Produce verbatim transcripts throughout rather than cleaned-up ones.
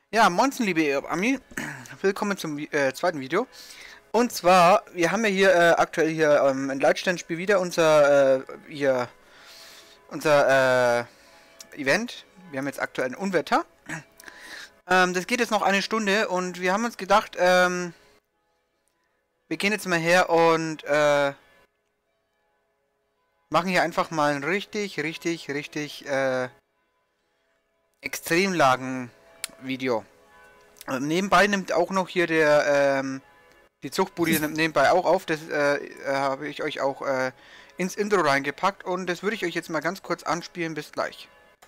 Ja, Moinsen, liebe Ami, willkommen zum äh, zweiten Video. Und zwar, wir haben ja hier äh, aktuell hier ähm, ein Leitstandspiel wieder unser äh, hier unser äh, Event. Wir haben jetzt aktuell ein Unwetter. Ähm, das geht jetzt noch eine Stunde und wir haben uns gedacht, ähm, wir gehen jetzt mal her und äh, machen hier einfach mal ein richtig, richtig, richtig äh, Extremlagen-Video. Ähm, nebenbei nimmt auch noch hier der, ähm, die Zuchtbude nimmt nebenbei auch auf. Das äh, äh, habe ich euch auch äh, ins Intro reingepackt und das würde ich euch jetzt mal ganz kurz anspielen. Bis gleich.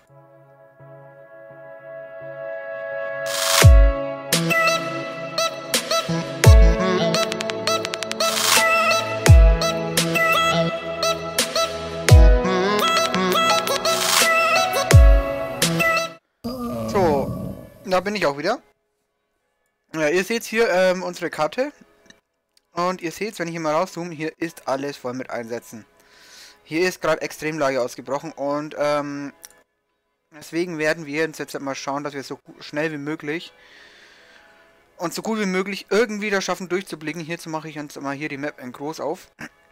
So, da bin ich auch wieder. Ja, ihr seht hier ähm, unsere Karte. Und ihr seht, wenn ich hier mal rauszoome, hier ist alles voll mit Einsätzen. Hier ist gerade Extremlage ausgebrochen und ähm, deswegen werden wir uns jetzt mal schauen, dass wir so schnell wie möglich und so gut wie möglich irgendwie da schaffen durchzublicken. Hierzu mache ich jetzt mal hier die Map in groß auf.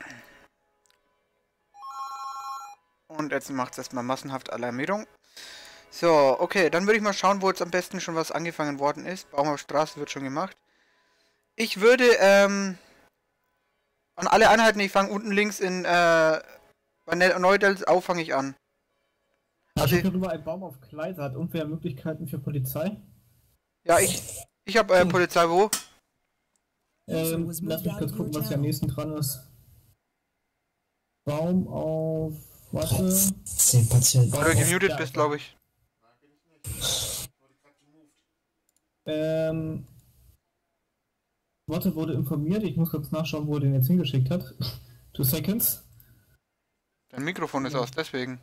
Und jetzt macht es erstmal massenhaft Alarmierung. So, okay, dann würde ich mal schauen, wo jetzt am besten schon was angefangen worden ist. Baumhausstraße wird schon gemacht. Ich würde, ähm, an alle Einheiten, ich fange unten links in, äh, bei Neudels auf, fange ich an. Also ich habe über einen Baum auf Gleise, hat irgendwer Möglichkeiten für Polizei? Ja, ich, ich habe äh, Polizei, wo? Ähm, lass mich kurz gucken, was hier am nächsten dran ist. Baum auf, warte. zehn Patienten. Weil du gemutet bist, glaube ich. Ähm, Warte, wurde informiert, ich muss kurz nachschauen, wo er den jetzt hingeschickt hat. Two seconds. Dein Mikrofon ist aus, deswegen.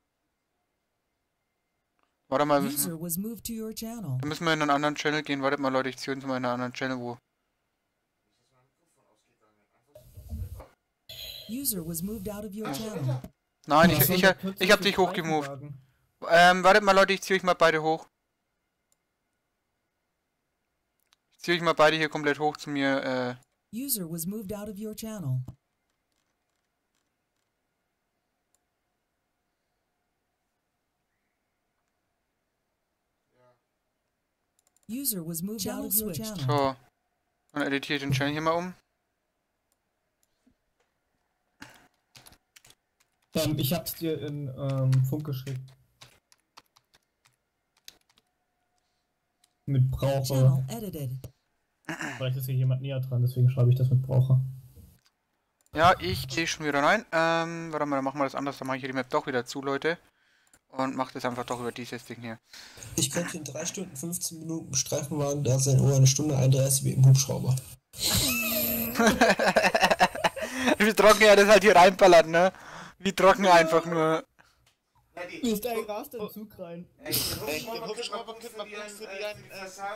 Warte mal, müssen, dann müssen wir in einen anderen Channel gehen. Wartet mal, Leute, ich ziehe uns mal in einen anderen Channel, wo. Nein, ich, ich, ich, ich hab dich hochgemoved. Ähm, wartet mal, Leute, ich ziehe euch mal beide hoch. Ich ziehe euch mal beide hier komplett hoch zu mir, äh. User was moved out of your channel. User was moved out of your channel. So, dann editiere ich den Channel hier mal um. Ähm, ich hab's dir in ähm, Funk geschickt. Mit Brauche. Vielleicht ist hier jemand näher dran, deswegen schreibe ich das mit Brauche. Ja, ich gehe schon wieder rein. Ähm, warte mal, dann machen wir das anders. Dann mache ich hier die Map doch wieder zu, Leute. Und mache das einfach doch über dieses Ding hier. Ich könnte in drei Stunden fünfzehn Minuten Streifenwagen da sein, oder eine Stunde einunddreißig wie im Hubschrauber. Wie trocken er das halt hier reinballert, ne? Wie trocken einfach nur. Wie ist der Gras im Zug rein? Ey, den Hubschrauber könnte man für die einen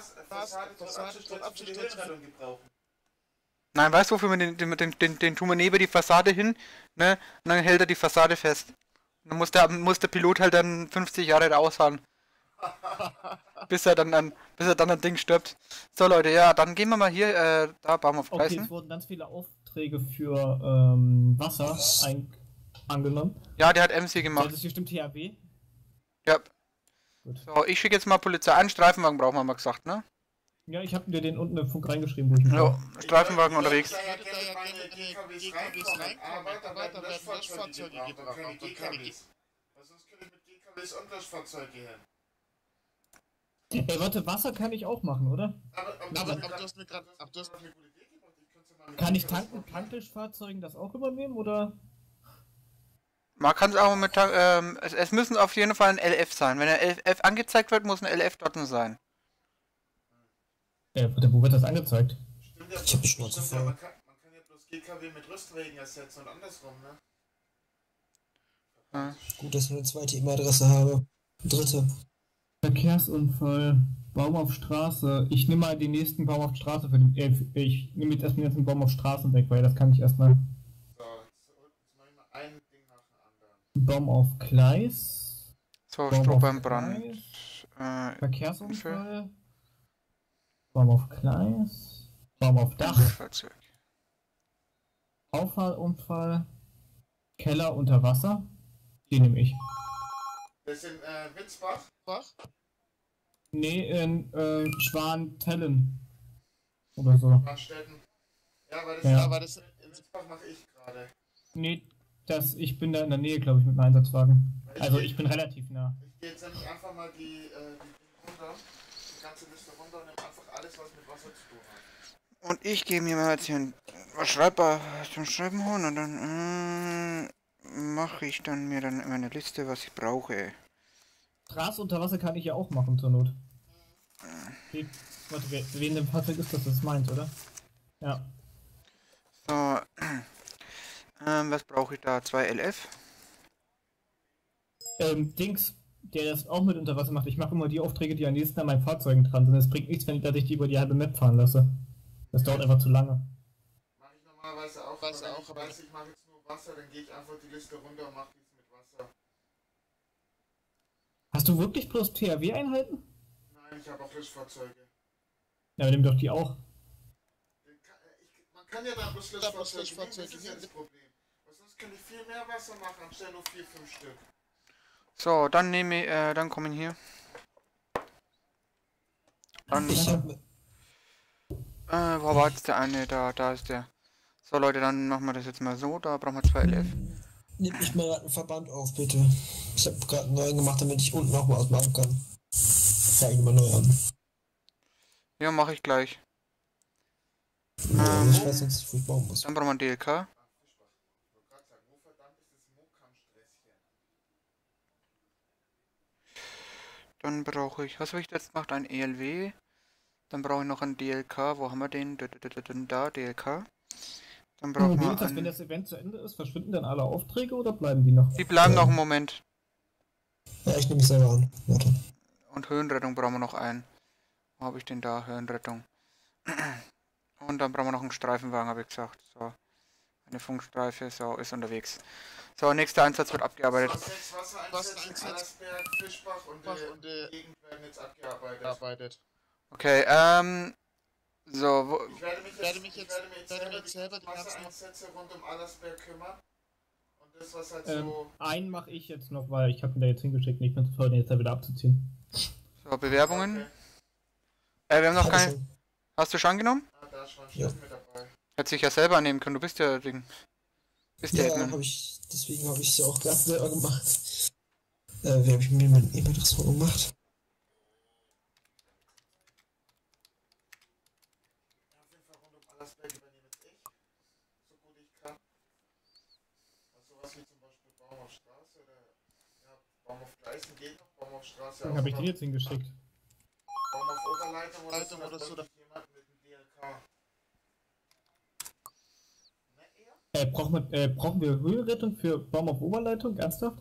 Fassade gebrauchen. Nein, weißt du, wofür man den, den, den, den, den tun wir neben die Fassade hin, ne? Und dann hält er die Fassade fest. Und dann muss der, muss der Pilot halt dann fünfzig Jahre da ausfahren. bis er dann an, bis er dann an Ding stirbt. So Leute, ja, dann gehen wir mal hier, äh, da, Baum auf Gleisen. Okay, es wurden ganz viele Aufträge für ähm, Wasser ein angenommen. Ja, der hat M C gemacht. Das ist bestimmt T H W. Ja. Gut. So, ich schicke jetzt mal Polizei an, Streifenwagen brauchen wir mal gesagt, ne? Ja, ich habe dir den unten im Funk reingeschrieben, wo ich mich Jo, Streifenwagen unterwegs. Ey, warte, Wasser kann ich auch machen, oder? Aber, aber, aber, aber du hast mir gerade eine gute Idee gemacht. Ich könnte mal kann ich tanken, Tanktischfahrzeugen das auch übernehmen, oder? Man kann es auch mit, ähm, es, es müssen auf jeden Fall ein L F sein. Wenn ein L F angezeigt wird, muss ein L F dort sein. Äh, wo wird das angezeigt? Stimmt ja, Ich hab die Schnauze voll. Man kann, man kann ja bloß G K W mit Rüstwegen ersetzen und andersrum, ne? Ja. Gut, dass ich eine zweite E-Mail-Adresse habe. Dritte. Verkehrsunfall, Baum auf Straße. Ich nehme mal den nächsten Baum auf Straße für den, äh, ich nehme jetzt erstmal den Baum auf Straßen weg, weil das kann ich erstmal. So, jetzt mache ich mal ein Ding nach dem anderen. Baum auf Gleis. So, Baum Stroh auf beim Brand. Gleis, Äh, Verkehrsunfall. Baum auf Gleis. Baum auf Dach. Löschfahrzeug. Auffahrunfall. Keller unter Wasser. Den nehme ich. Das sind äh, Witzbach. Bach? Nee, in äh, Schwantellen. Oder so. Brandstätten. Ja, weil das, Ja. ja, weil das in Witzbach mache ich gerade. Nee, das, ich bin da in der Nähe, glaube ich, mit einem Einsatzwagen. Ich Also geh- ich bin relativ nah. Ich gehe jetzt nämlich einfach mal die, äh, die runter, die ganze Liste runter und nehme einfach alles, was mit Wasser zu tun hat. Und ich gehe mir mal jetzt hier ein was Schreibbar zum Schreiben holen und dann äh, mache ich dann mir dann meine Liste, was ich brauche. Straße unter Wasser kann ich ja auch machen, zur Not. Okay. Warte, wer, wen dem Fahrzeug ist das? Das ist meins, oder? Ja. So, ähm, was brauche ich da? Zwei L F? Ähm, Dings, der das auch mit unter Wasser macht. Ich mache immer die Aufträge, die am nächsten an meinen Fahrzeugen dran sind. Es bringt nichts, wenn ich, dass ich die über die halbe Map fahren lasse. Das dauert einfach zu lange. Mache ich normalerweise auch, Weiß aber wenn auch, ich aber- weiß, ich mache jetzt nur Wasser, dann gehe ich einfach die Liste runter und mache dies mit Wasser. Hast du wirklich bloß T H W-Einheiten? Nein, ich habe auch Löschfahrzeuge. Ja, aber nimm doch die auch. Den kann- äh, ich- Man kann ja da bloß Ja, bloß Löschfahrzeuge nehmen, das Löschfahrzeuge ist ja das Problem. Weil sonst kann ich viel mehr Wasser machen, anstelle nur vier, fünf Stück. So, dann nehme ich, äh, dann kommen hier. Dann, Ich hab, äh, wo war jetzt der eine? Da, da ist der. So Leute, dann machen wir das jetzt mal so, da brauchen wir zwei L F. Nimm mich mal gerade einen Verband auf, bitte. Ich habe gerade einen neuen gemacht, damit ich unten auch mal ausmachen kann. Zeige ich mal neu an. Ja, mache ich gleich. Ja, Ähm, ich weiß sonst nicht, wo ich bauen muss. Dann brauchen wir ein D L K. Ich wollte gerade sagen, wo verdammt ist das Mokam-Stresschen? Dann brauche ich, was habe ich jetzt gemacht? Ein E L W. Dann brauche ich noch ein D L K. Wo haben wir den? Da, da, da, da, da, D L K. Dann brauchen Wie wir ist das, wenn ein... das Event zu Ende ist? Verschwinden dann alle Aufträge oder bleiben die noch? Die bleiben noch einen Moment. Ja, ich nehme mich selber an. Warte. Und Höhenrettung brauchen wir noch einen. Wo habe ich den da? Höhenrettung. Und dann brauchen wir noch einen Streifenwagen, habe ich gesagt. So. Eine Funkstreife, so, ist unterwegs. So, nächster Einsatz wird abgearbeitet. So, sechs Wassereinsätze, Allersberg, Fischbach und Bach die und äh, Gegend werden jetzt abgearbeitet. arbeitet. Okay, ähm... So, wo... Ich werde mich jetzt, Werde mich ich jetzt- werde mich jetzt werde selber, mich jetzt selber die die ganzen- Wassereinsätze rund um Allersberg kümmern. Und das, was halt Ähm, so... einen mache ich jetzt noch, weil ich habe ihn da jetzt hingeschickt und ich bin zu voll, den jetzt da wieder abzuziehen. So, Bewerbungen. Okay. Äh, wir haben noch Hab ich keine... schon. Hast du schon angenommen? Ah, da ist schon Ja. Schiff mit dabei. Hätte sich ja selber annehmen können, du bist ja Ding. Bist der Ja, Admin. habe ich. Deswegen habe ich es ja auch gerade selber gemacht. Äh, wie habe ich mir mein E-Mail-Adresse gemacht? Ja, auf jeden Fall rund um Allersberg übernehme jetzt ich. So gut ich kann. Also sowas wie zum Beispiel Baum auf Straße oder... Ja, Baum auf Gleisen geht noch, Baum auf Straße Dann auch habe ich noch. den jetzt hingeschickt. Baum auf Oberleitung oder so, Leitung da oder so, bräuchte ich jemanden mit dem D L K. Ne, eher? Äh, brauchen wir, äh, brauchen wir Höhenrettung für Baum auf Oberleitung? Ernsthaft?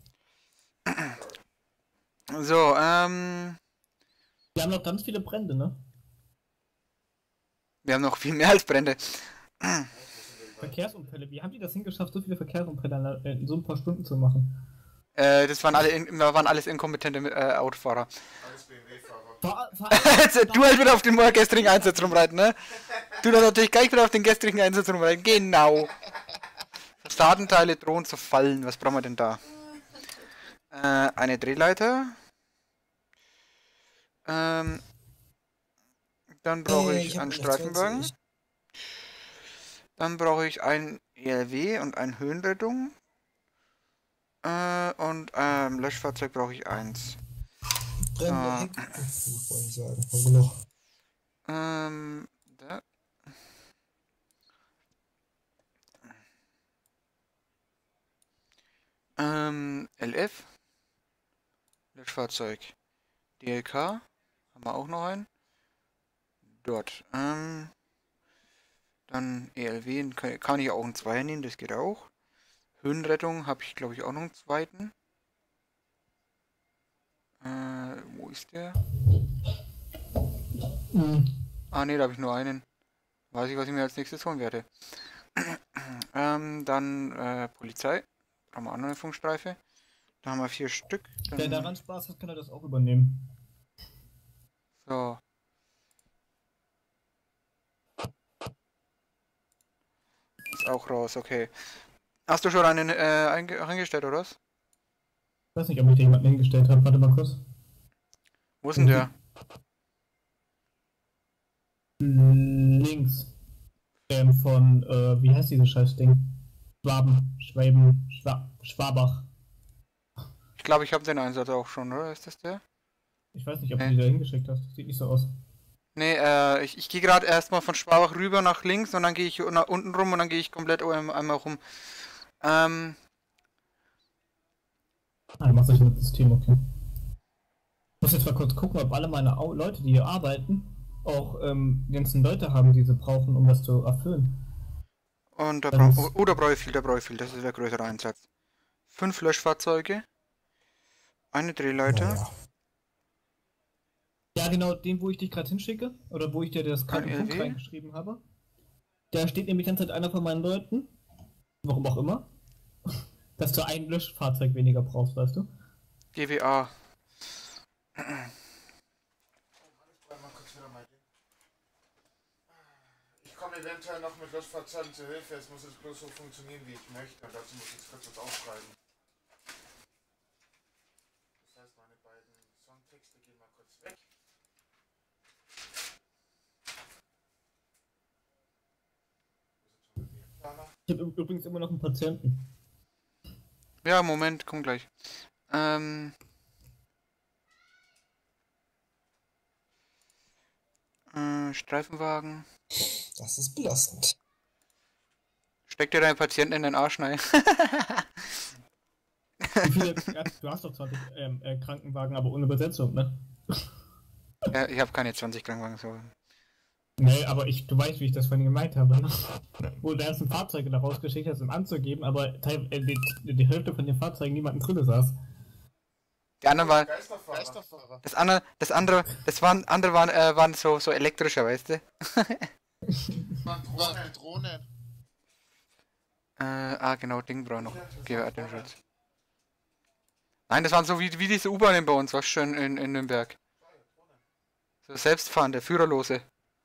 So, ähm... Wir haben noch ganz viele Brände, ne? Wir haben noch viel mehr als Brände. Verkehrsunfälle. Wie haben die das hingeschafft, so viele Verkehrsunfälle in, einer- in so ein paar Stunden zu machen? Äh, das waren alle, in, waren alles inkompetente äh, Autofahrer. Alles B M W-Fahrer. Fahr, fahr, Jetzt, du halt wieder auf den gestrigen Einsatz rumreiten, ne? Du dann natürlich gleich wieder auf den gestrigen Einsatz rumreiten. Genau. Fassadenteile drohen zu fallen. Was brauchen wir denn da? Äh, eine Drehleiter. Ähm, dann brauche Äh, ich hab einen noch Streifenwagen. zwanzig. Dann brauche ich ein E L W und eine Höhenrettung. Äh, und ähm, Löschfahrzeug brauche ich eins. Brände, Ah. Heck. Gut, wollte ich sagen. Haben wir noch. Ähm, da. Ähm, L F. Löschfahrzeug. D L K. Haben wir auch noch einen. Dort. Ähm, dann E L W. Kann, kann ich auch einen Zweier nehmen, das geht auch. Höhenrettung habe ich, glaube ich, auch noch einen zweiten. Äh, wo ist der? Hm. Ah, ne, da habe ich nur einen. Weiß ich, was ich mir als nächstes holen werde. ähm, dann äh, Polizei. Brauchen wir auch noch eine Funkstreife. Da haben wir vier Stück. Wer Dann, daran Spaß hat, kann er das auch übernehmen. so. ist auch raus, okay. Hast du schon einen äh, einge eingestellt, oder was? Ich weiß nicht, ob ich dir jemanden hingestellt habe. Warte mal kurz. Wo ist denn der? Links. Ähm, von, äh, wie heißt dieses Scheißding? Schwaben, Schwaben, Schwa Schwabach. Ich glaube, ich habe den Einsatz auch schon, oder? Ist das der? Ich weiß nicht, ob Nee. du die da hingeschickt hast. Sieht nicht so aus. Nee, äh, ich, ich gehe gerade erstmal von Schwabach rüber nach links und dann gehe ich nach unten rum und dann gehe ich komplett um, einmal rum. Ähm, Ah, du machst das mit System, okay. Ich muss jetzt mal kurz gucken, ob alle meine Au Leute, die hier arbeiten, auch ähm, die ganzen Leute haben, die sie brauchen, um das zu erfüllen. und da Das brauche ist- oh, da brauche ich viel, da brauche ich viel, das ist der größere Einsatz. Fünf Löschfahrzeuge, eine Drehleiter, Naja. Ja, genau, den, wo ich dich gerade hinschicke, oder wo ich dir das gerade Ein im Punkt L W? reingeschrieben habe. Da steht nämlich die ganze Zeit einer von meinen Leuten, warum auch immer, dass du ein Löschfahrzeug weniger brauchst, weißt du? G W A. Ich komme eventuell noch mit Löschfahrzeugen zur Hilfe. Es muss jetzt bloß so funktionieren, wie ich möchte. Und dazu muss ich jetzt kurz was aufschreiben. Das heißt, meine beiden Songtexte gehen mal kurz weg. Wo ist jetzt schon der Planer? Ich habe übrigens immer noch einen Patienten. Ja, Moment, komm gleich. Ähm. Äh, Streifenwagen. Das ist belastend. Steck dir deinen Patienten in den Arsch rein. Wie viele, ja, du hast doch zwanzig ähm, äh, Krankenwagen, aber ohne Besetzung, ne? Ja, ich habe keine zwanzig Krankenwagen so. Nee, aber ich, du weißt, wie ich das vorhin gemeint habe, ne? Wo du erst ein Fahrzeuge da rausgeschickt hast, um anzugeben, aber teil, äh, die, die Hälfte von den Fahrzeugen niemanden drin saß. Die anderen waren. Geisterfahrer. Geisterfahrer. Das andere, das andere, das waren, andere waren, äh, waren so, so elektrischer, weißt du? Drohnen. Drohnen. Äh, ah, genau, Ding braucht noch. G W A den Schutz. Nein, das waren so wie, wie diese U-Bahnen bei uns, was schön in, in Nürnberg. So selbstfahrende, führerlose.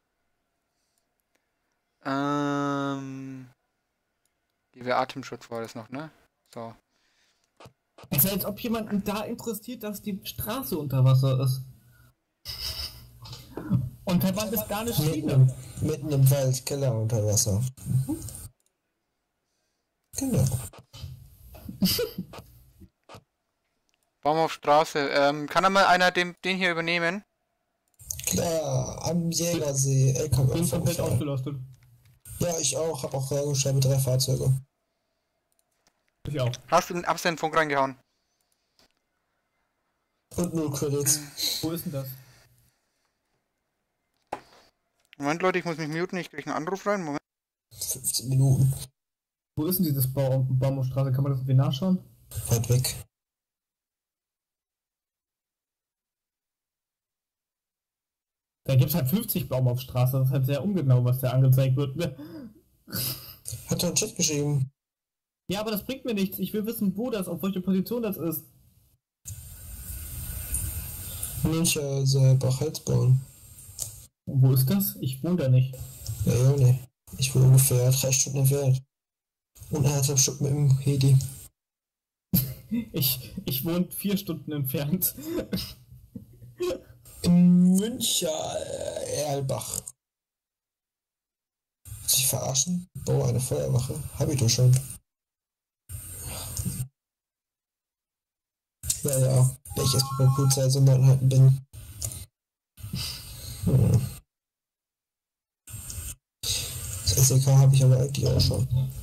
Ähm. G W A-Atemschutz war das noch, ne? So. Es ist, als ob jemanden da interessiert, dass die Straße unter Wasser ist. Und der Mann ist gar nicht Mitten, Schiene. im- mitten im Wald, Keller unter Wasser. Mhm. Genau. Baum auf Straße. Ähm, kann einmal einer den, den hier übernehmen? Klar, am Jägersee, Bin komplett L K W-Unfall. ausgelastet. Ja, ich auch, hab auch reingestellt mit drei Fahrzeuge. Ich auch. Hast du, hast du den Funk reingehauen? Und null Credits. Wo ist denn das? Moment, Leute, ich muss mich muten, ich krieg einen Anruf rein. Moment. fünfzehn Minuten. Wo ist denn dieses Baum Baumstraße? Kann man das irgendwie nachschauen? Weit weg. Da gibt es halt fünfzig Baum auf Straße. Das ist halt sehr ungenau, was da angezeigt wird. Ne? Hat er einen Chat geschrieben. Ja, aber das bringt mir nichts. Ich will wissen, wo das, auf welche Position das ist. München, Bach-Hetzborn. Und wo ist das? Ich wohne da nicht. Ja, ja, ne. Ich wohne ungefähr drei Stunden entfernt. Und eineinhalb Stunden mit dem Hedi. Ich, ich wohne vier Stunden entfernt. In München, äh, Erlbach. Sich verarschen? Baue eine Feuerwache. Hab ich doch schon. Ja, ja. Wenn ich erstmal bei Polizei so anhalten bin. Hm. Das S E K habe ich aber eigentlich auch schon.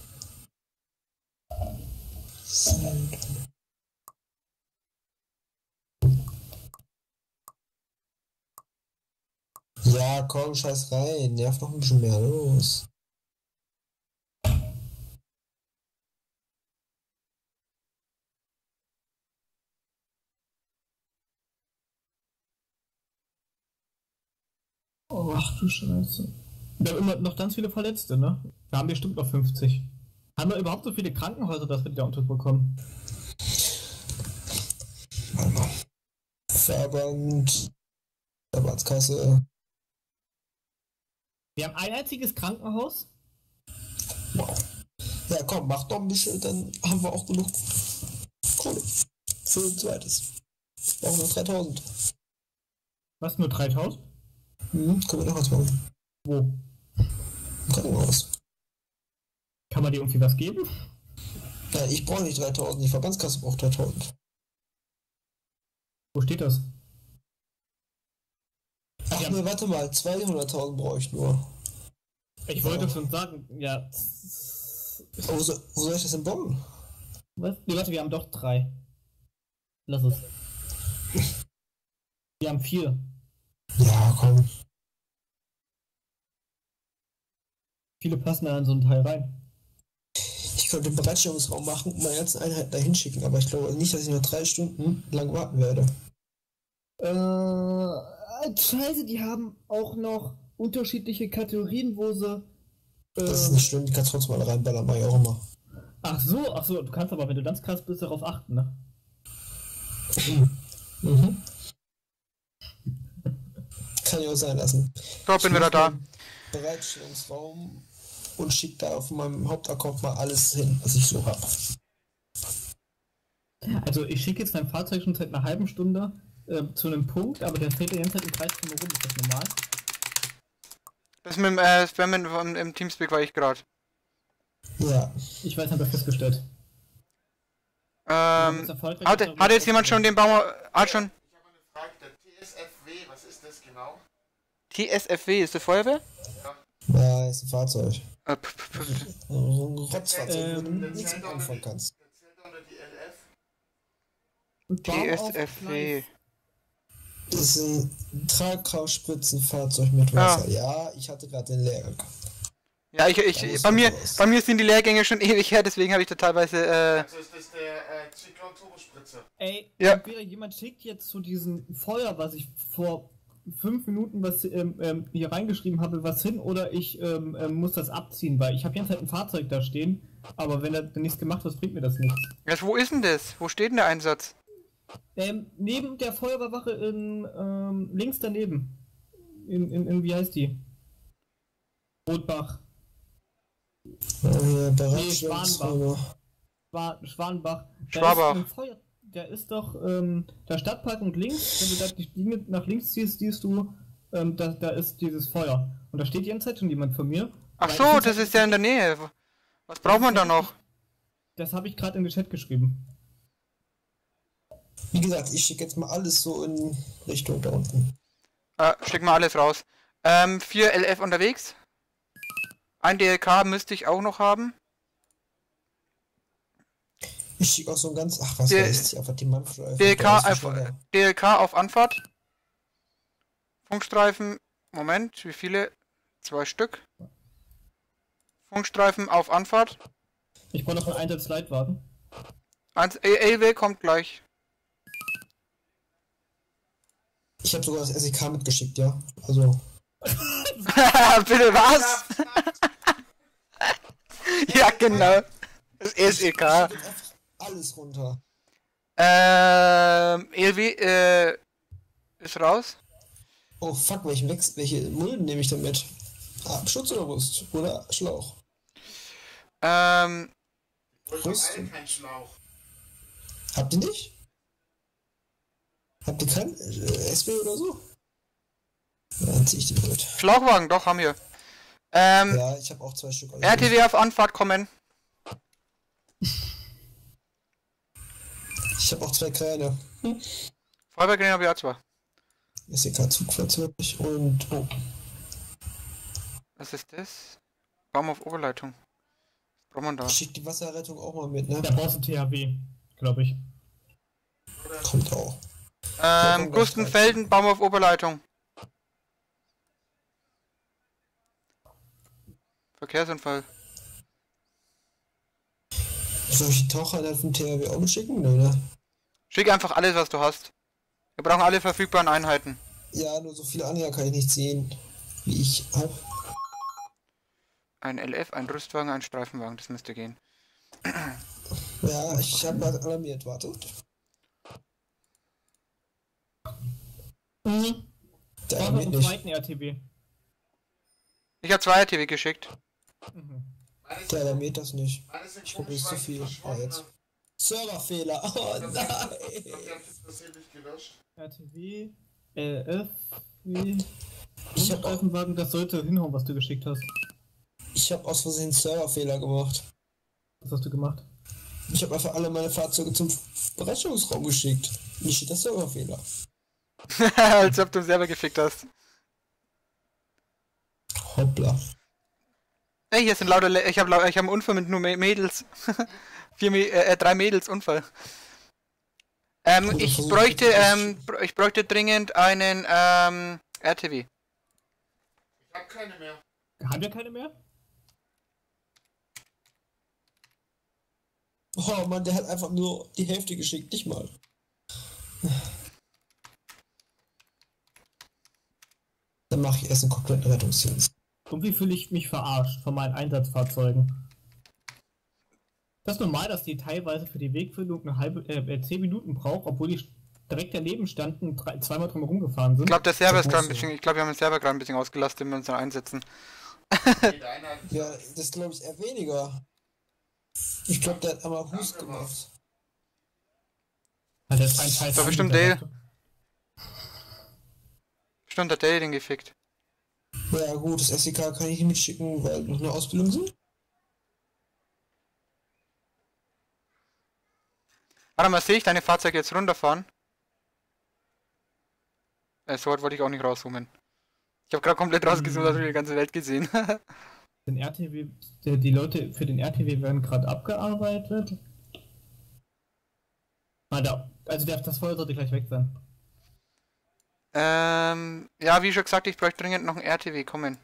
Ja, komm, scheiß rein. Nerv noch ein bisschen mehr. Los. Oh, ach du Scheiße. Wir haben immer noch ganz viele Verletzte, ne? Da haben wir bestimmt noch fünfzig. Haben wir überhaupt so viele Krankenhäuser, dass wir die da unterbekommen? Warte mal. Verband. Verbandskasse. Wir haben ein einziges Krankenhaus. Wow. Ja, komm, mach doch ein bisschen, dann haben wir auch genug Kohle. Für ein zweites. Brauchen wir dreitausend. Was, nur dreitausend? Mhm, können wir noch was machen. Wo? Im Krankenhaus. Kann man dir irgendwie was geben? Nein, ich brauche nicht dreitausend, die Verbandskasse braucht dreitausend. Wo steht das? Ach Ja. ne, warte mal, zweihunderttausend brauche ich nur. Ich wollte schon sagen, ja. Wo, so, wo soll ich das denn bomben? Was? Nee, warte, wir haben doch drei. Lass es. Wir haben vier. Ja, komm. Viele passen da in so einen Teil rein. Ich könnte einen Bereitstellungsraum machen und meine ganzen Einheiten da hinschicken, aber ich glaube nicht, dass ich noch drei Stunden lang warten werde. Äh, scheiße, die haben auch noch unterschiedliche Kategorien, wo sie... Äh, Das ist nicht schlimm, die kannst trotzdem alle reinballern, mach ich auch immer. Ach so, ach so, du kannst aber, wenn du ganz krass bist, darauf achten, ne? Mhm. Kann ich auch sein lassen. So, bin wieder da. Bereitstellungsraum und schick da auf meinem Hauptaccount mal alles hin, was ich so habe. Also ich schicke jetzt mein Fahrzeug schon seit einer halben Stunde äh, zu einem Punkt, aber der fährt die ganze Zeit im Kreis drum rum, ist das normal? Das mit dem äh, Spammen vom- im Teamspeak war ich gerade. Ja. Ich weiß, haben wir festgestellt. Ähm, Erfolgreich hat, ist hat jetzt jemand schon den Baum... Hat schon... Ich habe eine Frage, der T S F W, was ist das genau? T S F W, ist die Feuerwehr? Ja, ist ein Fahrzeug. Äh, p- p- p- So ein Rotzfahrzeug, Ähm, wo du Der nichts zählt mit unter anfangen die, kannst. der zählt unter die L F. T S F W. Das ist ein Tragkraftspritzenfahrzeug mit Wasser. Ja, ich hatte gerade den Lehrgang. Ja, ich, Da ich, muss bei man mir, raus. bei mir sind die Lehrgänge schon ewig her, deswegen habe ich da teilweise, äh, Also ist das der äh, Zyklon Turbospritzer. Ey, Ja. entweder jemand schickt jetzt zu diesem Feuer, was ich vor fünf Minuten was ähm, ähm, hier reingeschrieben habe, was hin, oder ich ähm, ähm, muss das abziehen, weil ich habe jetzt halt ein Fahrzeug da stehen, aber wenn da nichts gemacht wird, bringt mir das nichts. jetzt, wo ist denn das? Wo steht denn der Einsatz? Ähm, neben der Feuerwehrwache in, ähm, links daneben. In, in, in, wie heißt die? Rotbach. Äh, Bereitstellungsräume. Schwa Schwanbach. Da Schwabach. Ist ein Feuer, der ist doch ähm, der Stadtpark und links, wenn du da die Linie nach links ziehst, siehst du, ähm, da, da ist dieses Feuer. Und da steht die ganze Zeit schon jemand von mir. Ach Aber ich so, find's das halt ist ja in der Nähe. Was braucht man da noch? Das habe ich gerade in den Chat geschrieben. Wie gesagt, ich schicke jetzt mal alles so in Richtung da unten. Äh, schick mal alles raus. Ähm, vier L F unterwegs. Ein D L K müsste ich auch noch haben. Ich schicke auch so ein ganz. Ach, was Der- weiß ich, einfach die Manfred. D L K, einfach, D L K auf Anfahrt. Funkstreifen. Moment, wie viele? Zwei Stück. Funkstreifen auf Anfahrt. Ich brauche noch einen Einsatzleitwagen. Eins, L W kommt gleich. Ich habe sogar das S E K mitgeschickt, ja. Also. Bitte was? Ja, genau. Das S E K. Ich schick jetzt einfach alles runter. Ähm, L W äh, ist raus. Oh fuck, welchen Wechsel, welche Mulden nehme ich denn mit? Ah, Schutz oder Rüst? Oder Schlauch? Ähm, Ich Brust. habe keinen Schlauch. Habt ihr nicht? Habt ihr keinen äh, S B oder so? Ja, dann zieh ich die mit. Schlauchwagen, doch, haben wir. Ähm, Ja, ich habe auch zwei Stück. R T W auf Anfahrt kommen. Ich habe auch zwei Kräne. Feuerwehrgrenadier habe ich auch zwei. S E K Zugfahrzeug und. Oh. Was ist das? Baum auf Oberleitung. Was braucht man da? Ich schick die Wasserrettung auch mal mit, ne? Da brauchst du T H W, glaube ich. Kommt auch. Ähm, Gustenfelden, Baum auf Oberleitung. Verkehrsunfall. Soll ich die Tauchereinheit vom T H W auch mitschicken? Ne, ne? Schick einfach alles, was du hast. Wir brauchen alle verfügbaren Einheiten. Ja, nur so viele Anhänger kann ich nicht sehen, wie ich hab. Ein L F, ein Rüstwagen, ein Streifenwagen, das müsste gehen. Ja, ich habe gerade alarmiert, wartet. Mhm. Der Brauchen wir alarmiert einen nicht. zweiten R T W. Ich habe zwei R T W geschickt. Mhm. Meine Der, der sind, mäht das nicht. meine sind Ich glaube, das ist zu komisch viel. Ah, verschwunden. jetzt. Serverfehler. Oh Ich glaube, nein. die haben das versehentlich gelöscht. R T W, L F, W. Ich hab auch- Streifenwagen, das sollte hinhauen, was du geschickt hast. Ich habe aus Versehen einen Serverfehler gemacht. Was hast du gemacht? Ich habe einfach alle meine Fahrzeuge zum Bereitstellungsraum geschickt. Nicht steht der Serverfehler. Als ob du selber gefickt hast. Hoppla. Ey, hier sind lauter. Le ich habe ich hab einen Unfall mit nur Mä- Mädels. Vier Mä äh, äh, drei Mädels Unfall. Ähm, Oder ich versuch bräuchte, ich das- ähm, br- ich bräuchte dringend einen, ähm, R T W. Ich hab keine mehr. Haben wir keine mehr? Oh Mann, der hat einfach nur die Hälfte geschickt, nicht mal. Dann mache ich erst einen kompletten Rettungsdienst. Irgendwie fühle ich mich verarscht von meinen Einsatzfahrzeugen. Das ist normal, dass die teilweise für die Wegfindung eine halbe, äh, zehn Minuten braucht, obwohl die direkt daneben standen, drei, zweimal drum herum gefahren Ich sind. glaube, der Server ist Das gerade ein muss so. bisschen, ich glaube, wir haben den Server gerade ein bisschen ausgelastet, wenn wir uns da einsetzen. Jeder eine hat Ja, das glaube ich eher weniger. Ich glaube, der hat einmal Hust gemacht. Alter, das ist ein Scheiß. Das war bestimmt Anbieter, Stimmt, hat der den gefickt. Ja gut, das S D K kann ich nicht mitschicken, weil noch eine Ausbildung sind. Warte mal, sehe ich deine Fahrzeuge jetzt runterfahren? Äh, so weit wollte ich auch nicht rauszoomen. Ich habe gerade komplett rausgezoomt, hast du die ganze Welt gesehen. Den R T W, der, die Leute für den R T W werden gerade abgearbeitet. Ah, da, also der, das Feuer sollte gleich weg sein. ähm, ja, wie schon gesagt, ich bräuchte dringend noch einen R T W, kommen.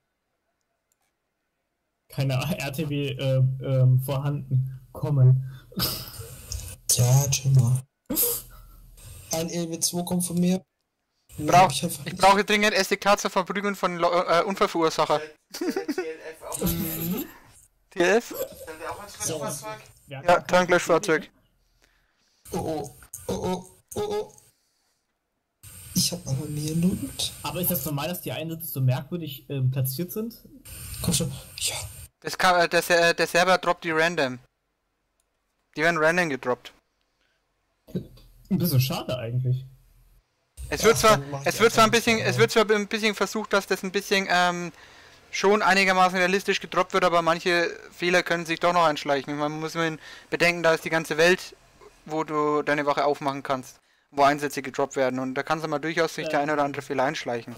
Keine R T W äh, ähm, vorhanden. Kommen. Ja, chill mal. Ein L W zwei kommt von mir. Nee, Brauch, ich einfach ich nicht. brauche dringend S D K zur Verprügelung von Lo äh, Unfallverursacher. der T L F auch. Stellt T F? der auch als Fahrzeug? Ja, Tanklöschfahrzeug. Oh oh, oh oh, oh oh. Ich hab aber mehr Loot. Aber ist das normal, dass die Einsätze so merkwürdig ähm, platziert sind? Komm schon. Ja. Das kann, äh, der, Ser- der Server droppt die random. Die werden random gedroppt. Ein bisschen schade eigentlich. Es wird Ach, zwar, dann macht es ihr wird zwar ein einfach bisschen, nichts, es wird zwar ein bisschen versucht, dass das ein bisschen ähm, schon einigermaßen realistisch gedroppt wird, aber manche Fehler können sich doch noch einschleichen. Man muss mit bedenken, da ist die ganze Welt, wo du deine Wache aufmachen kannst, wo Einsätze gedroppt werden und da kann es mal durchaus sich der Ähm. eine oder andere Fehler einschleichen.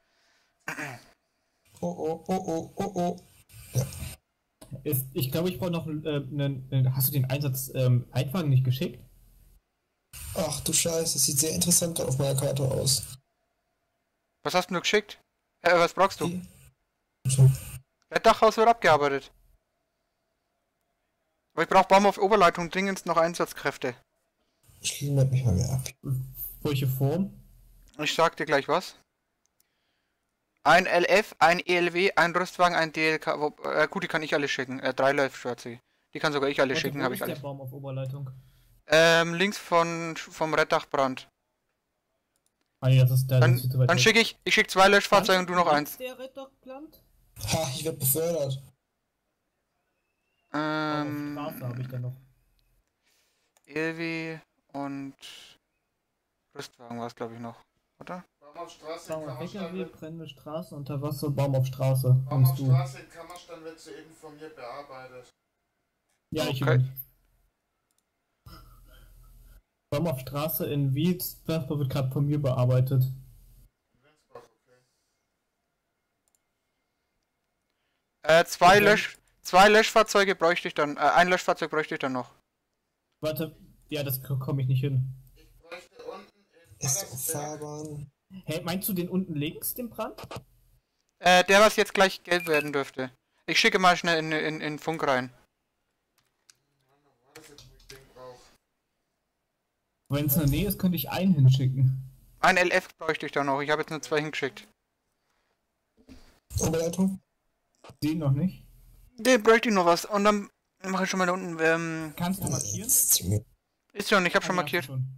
Oh oh, oh oh, oh oh. Ja. Ist, ich glaube, ich brauche noch einen. Äh, einen- einen- hast du den Einsatz ähm, Leitwagen nicht geschickt? Ach du Scheiße, das sieht sehr interessant gerade auf meiner Karte aus. Was hast du nur geschickt? Äh, was brauchst du? Die- So. Das Dachhaus wird abgearbeitet. Aber ich brauche Baum auf Oberleitung dringend noch Einsatzkräfte. Ich melde mich mal wieder ab. Welche Form? Ich sag dir gleich was. Ein L F, ein E L W, ein Rüstwagen, ein D L K. Wo, äh, gut, die kann ich alle schicken. Äh, drei Läufschürze. Die kann sogar ich alle Warte, schicken, wo habe ich ist der alles. Baum auf Oberleitung? Ähm, links von vom Reddachbrand. Ah, nee, das ist der. Dann, das ist zu weit dann weg. schicke ich, ich schicke zwei Löschfahrzeuge und du noch Wann eins. ist der Rettungsplant? Ha, ich werde befördert. Ähm, Auf Straße habe ich da noch. E L W und Rüstwagen war es glaube ich noch, oder? Baumhausstraße Baum in auf L K W, Kammerstein. brennende Straßen, unter Wasser, Baum auf Straße. Kommst du? Baumhausstraße in Kammerstein wird soeben von mir bearbeitet. Ja, ich Okay. okay. Baum auf Straße in Wiesbaden wird gerade von mir bearbeitet. In Winsbach, okay. Äh, zwei Okay. Lösch, zwei Löschfahrzeuge bräuchte ich dann, äh, ein Löschfahrzeug bräuchte ich dann noch. Warte, ja, das komme ich nicht hin. Ich bräuchte unten in Ist auf Ballersberg. Fahrbahn. Hey, meinst du den unten links, den Brand? Äh, der was jetzt gleich gelb werden dürfte. Ich schicke mal schnell in, in, in Funk rein. Mann, wo war das jetzt, wo ich den brauche? Wenn es in der Nähe ist, könnte ich einen hinschicken. Ein L F bräuchte ich dann noch, ich habe jetzt nur zwei hingeschickt. Oberleitung? Den noch nicht. Den bräuchte ich noch was und dann mache ich schon mal da unten, ähm, Kannst du markieren? ist schon, ich habe schon Ah, ja, markiert. schon.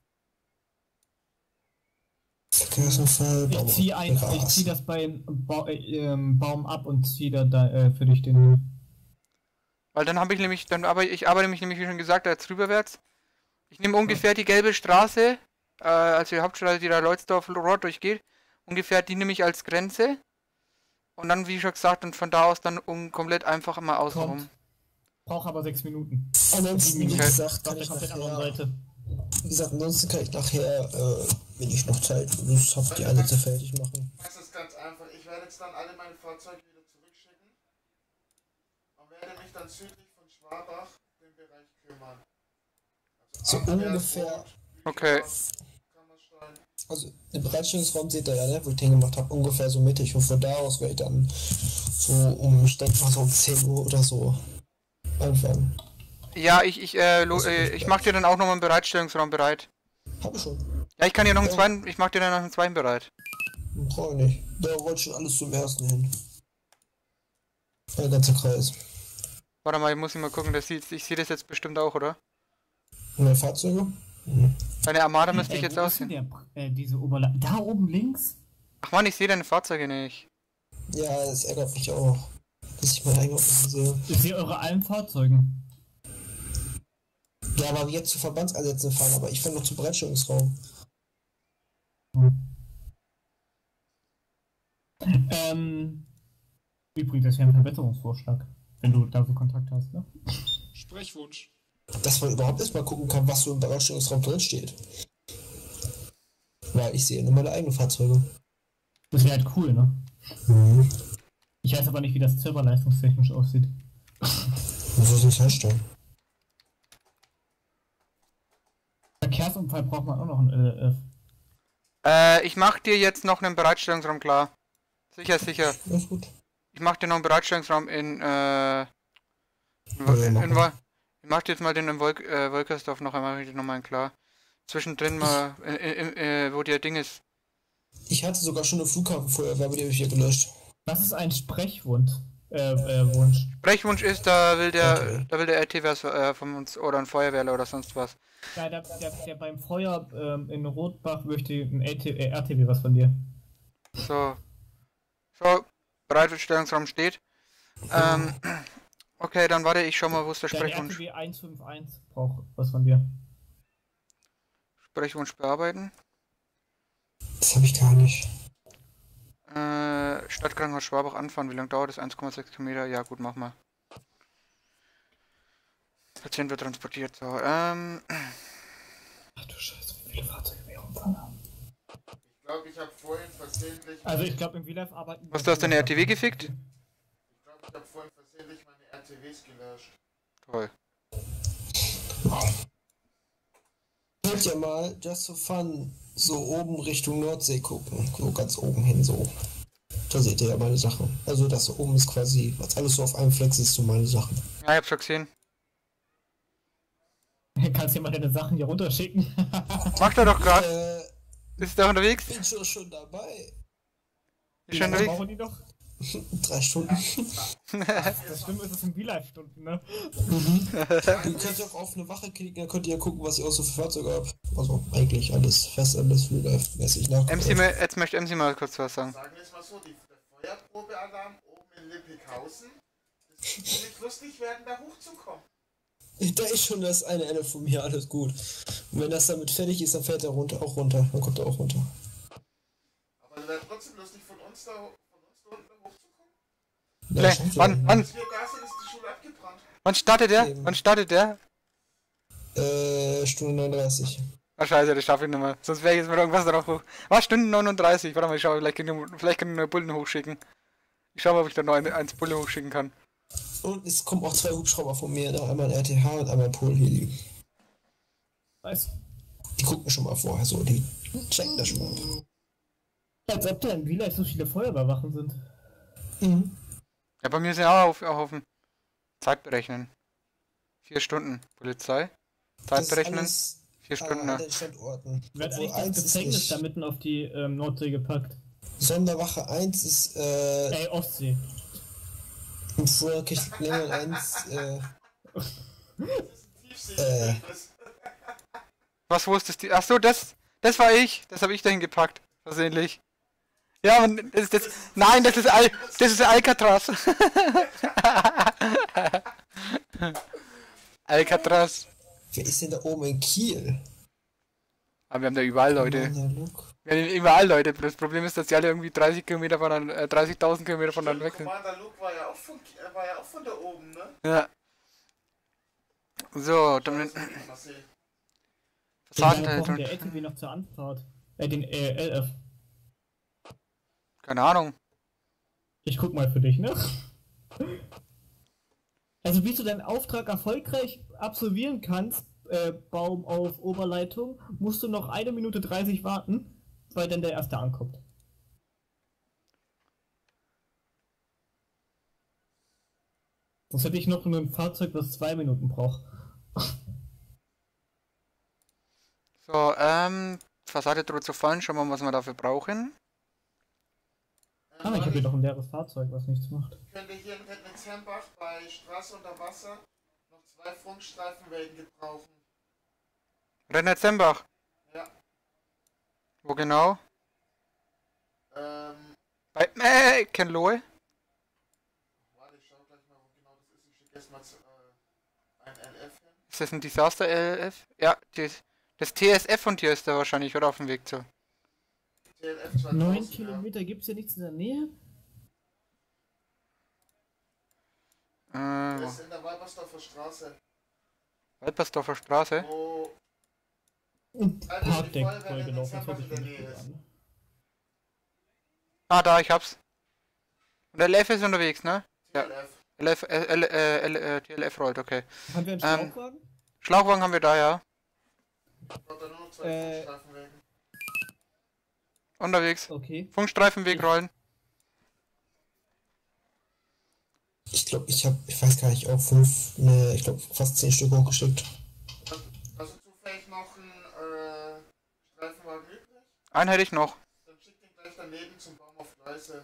Verkehrsunfall. Ich zieh ein, ich Gras. zieh das bei ba äh, ähm, Baum ab und zieh da, da äh, für dich den. Weil dann habe ich nämlich, dann aber ich arbeite mich nämlich, wie schon gesagt, jetzt rüberwärts. Ich nehme ungefähr die gelbe Straße, äh, also die Hauptstraße, die da Leutsdorf-Rohr durchgeht, ungefähr die nehme ich als Grenze. Und dann, wie schon gesagt, und von da aus dann um komplett einfach immer außenrum. Braucht aber sechs Minuten. Ansonsten, wie Okay. gesagt, kann Auf der ich komplett anderen nachher, Seite. wie gesagt, ansonsten kann ich nachher, äh, wenn ich noch Zeit und Lust habe, die Einsätze fertig machen. Das ist ganz einfach. Ich werde jetzt dann alle meine Fahrzeuge wieder zurückschicken und werde mich dann südlich von Schwabach den Bereich kümmern. So Abwehr, ungefähr, Rot, Okay. Kammerstein. also den Bereitstellungsraum seht ihr ja, ne, wo ich den gemacht habe, ungefähr so mittig. Und von da aus werde ich dann so um, ich denke mal so um zehn Uhr oder so anfangen. Ja, ich, ich, äh, lo, äh, ich mach dir dann auch nochmal einen Bereitstellungsraum bereit. Hab ich schon. Ja, ich kann dir noch einen Ja. zweiten, ich mach dir dann noch einen zweiten bereit. Brauche ich nicht. Da wollte schon alles zum ersten hin. Der ganze Kreis. Warte mal, ich muss mal gucken, das sieht, ich sehe das jetzt bestimmt auch, oder? Mehr Fahrzeuge? Mhm. Deine Armada müsste ich Äh, jetzt wo ist denn aussehen. der, äh, diese Oberla da oben links? Ach man, ich sehe deine Fahrzeuge nicht. Ja, das ärgert mich auch, dass ich meine eigene nicht sehe. Ich sehe eure allen Fahrzeugen. Ja, aber wir jetzt zu Verbandseinsätzen fahren, aber ich fahre noch zum Bereitstellungsraum. Ähm, übrigens, das wäre ein Verbesserungsvorschlag, wenn du da so Kontakt hast, ne? Sprechwunsch. Dass man überhaupt erstmal gucken kann, was so im Bereitstellungsraum drin steht. Weil ich sehe nur meine eigenen Fahrzeuge. Das wäre halt cool, ne? Mhm. Ich weiß aber nicht, wie das serverleistungstechnisch aussieht. Wo soll ich herstellen? Verkehrsunfall braucht man auch noch ein L L F. Äh, ich mach dir jetzt noch einen Bereitstellungsraum klar. Sicher, sicher. Alles gut. Ich mach dir noch einen Bereitstellungsraum in, äh... In, Ja, in, mach in, mal. in, ich mach dir jetzt mal den in Wolk, äh, Wolkersdorf noch einmal, noch mal einen klar. Zwischendrin mal, in, in, in, äh, wo der Ding ist. Ich hatte sogar schon eine Flughafenfeuerwehr, aber die habe ich hier gelöscht. Das ist ein Sprechwunsch. Äh, äh, Wunsch. Sprechwunsch ist, da will der, Okay. da will der R T was äh, von uns, oder ein Feuerwehrler oder sonst was. Ja, der, der, der beim Feuer ähm, in Rotbach möchte ein L T, äh, R T W was von dir. So. So, Bereitstellungsraum steht. Ähm, okay, dann warte, ich schau mal, wo ist der Dein R T Sprechwunsch. W eins fünf eins braucht was von dir. Sprechwunsch bearbeiten. Das habe ich gar nicht. Äh, Stadtkrankenhaus Schwabach anfahren. Wie lange dauert das? eins Komma sechs Kilometer? Ja, gut, mach mal. Patient wird transportiert. So, ähm. Ach du Scheiße, wie viele Fahrzeuge wir rumfahren haben. Ich glaube, ich habe vorhin versehentlich. Also ich glaube, im V-Live arbeiten... Was, du hast deine R T W gefickt? Ich glaube, ich habe vorhin versehentlich meine R T Ws gelöscht. Toll. Könnt ihr mal just for fun so oben Richtung Nordsee gucken. So ganz oben hin so. Da seht ihr ja meine Sachen. Also das so oben ist quasi, was alles so auf einem Flex ist, so meine Sachen. Ja, ich hab's schon gesehen. Kannst du dir mal deine Sachen hier runterschicken? Macht er doch gerade. Äh, Ist der unterwegs? bin schon, schon dabei. Ist schon Ja, unterwegs? brauchen die doch? Drei Stunden. Das Schlimme ist, es sind V-Live-Stunden, ne? Ihr könnt ja auch auf eine Wache klicken, dann könnt ihr ja gucken, was ihr auch so für Fahrzeuge habt. Also eigentlich alles fest, alles Frühlife-mäßig nach. M C, mal- jetzt möchte M C mal kurz was sagen. Sagen wir es mal so, die, der Feuerprobealarm oben in Lippighausen, das wird ziemlich lustig werden, da hochzukommen. Da ist schon das eine Ende von mir, alles gut. Und wenn das damit fertig ist, dann fährt er runter, auch runter. Dann kommt er auch runter. Aber es wäre trotzdem lustig, von uns da, von uns da unten hochzukommen. Ja, Vielleicht- schafft er. wann, wann, Als wir da sind, ist die Schule abgebrannt. wann startet der? Eben. Wann startet der? Äh, Stunde neununddreißig. Ach scheiße, das schaffe ich nicht mehr. Sonst wäre ich jetzt mit irgendwas drauf hoch. Was? Stunde neununddreißig? Warte mal, ich schau, vielleicht kann ich, vielleicht kann ich neue Bullen hochschicken. Ich schau mal, ob ich da noch eine, eins Bulle hochschicken kann. Und es kommen auch zwei Hubschrauber von mir, ne? Einmal ein R T H und einmal ein Polheli. Weiß. Die gucken schon mal vorher so, die checken das schon mal. Als ob da in V-Live so viele Feuerwehrwachen sind. Mhm. Ja, bei mir sind ja auch auf, auch offen. Zeit berechnen. Vier Stunden. Polizei. Zeit Das ist berechnen. alles Vier Stunden. an Ja. den Standorten. Wird Obwohl eigentlich das eins ist Gefängnis nicht. da mitten auf die ähm, Nordsee gepackt? Sonderwache eins ist, äh, Ey, Ostsee. im Vorkirchenländern eins, äh, Tiefsee. Äh. Was wusstest du? Ach so, das, das war ich. Das habe ich dahin gepackt. Versehentlich. Ja, man, das ist das. Nein, das ist Al, das ist Alcatraz. Alcatraz. Wer ist denn da oben in Kiel? Aber wir haben da überall Leute. Commander Luke. Wir haben überall Leute. Das Problem ist, dass die alle irgendwie dreißig Kilometer von äh, dreißigtausend Kilometer von dann weg sind. Commander Luke war ja auch von, äh, war ja auch von da oben, ne? Ja. So, dann Also, Marcel. Den Versagen lange brauchen halt. der L T W noch zur Anfahrt. Äh, den äh, L F. Keine Ahnung. Ich guck mal für dich, ne? Also wie du deinen Auftrag erfolgreich absolvieren kannst, äh, Baum auf Oberleitung, musst du noch eine Minute dreißig warten, weil dann der erste ankommt. Sonst hätte ich noch ein Fahrzeug, das zwei Minuten braucht. So, ähm, Fassade droht zu fallen. Schauen wir mal, was wir dafür brauchen. Ah, ich habe hier doch ein leeres Fahrzeug, was nichts macht. Könnte hier in Rettnitzhembach bei Straße unter Wasser noch zwei Funkstreifenwegen gebrauchen. Rennetzembach. Ja. Wo genau? Ähm, Bei äh, Kenlohe. warte, ich schau gleich mal, wo genau das ist. Ich schicke erstmal äh, ein L F hin. Ist das ein Disaster L F? Ja, das, das T S F von dir ist da wahrscheinlich, oder auf dem Weg zu. T L F zweitausend, neun ja. Kilometer gibt's hier nichts in der Nähe? Äh, Das ist in der Weibersdorfer Straße. Walpersdorfer Straße. Wo Und Also die Parkdeck Feuerwehr vollgelaufen, das in hört sich der für mich Nähe gut ist. an. Ah, da, ich hab's. Und L F ist unterwegs, ne? T L F. L F, äh, L, äh, L, äh, T L F rollt, okay. Haben wir einen Ähm, Schlauchwagen? Schlauchwagen haben wir da, ja. Braucht da nur noch zwei Äh. Funkstreifenwegen. Unterwegs. Okay. Funkstreifenweg rollen. Ich glaube, ich habe, ich weiß gar nicht, auch fünf, ne, ich glaube fast zehn Stück hochgeschickt. Hast du zufällig noch einen äh, Streifenwagen übrig? Einen hätte ich noch. Dann schick den gleich daneben zum Baum auf Gleise.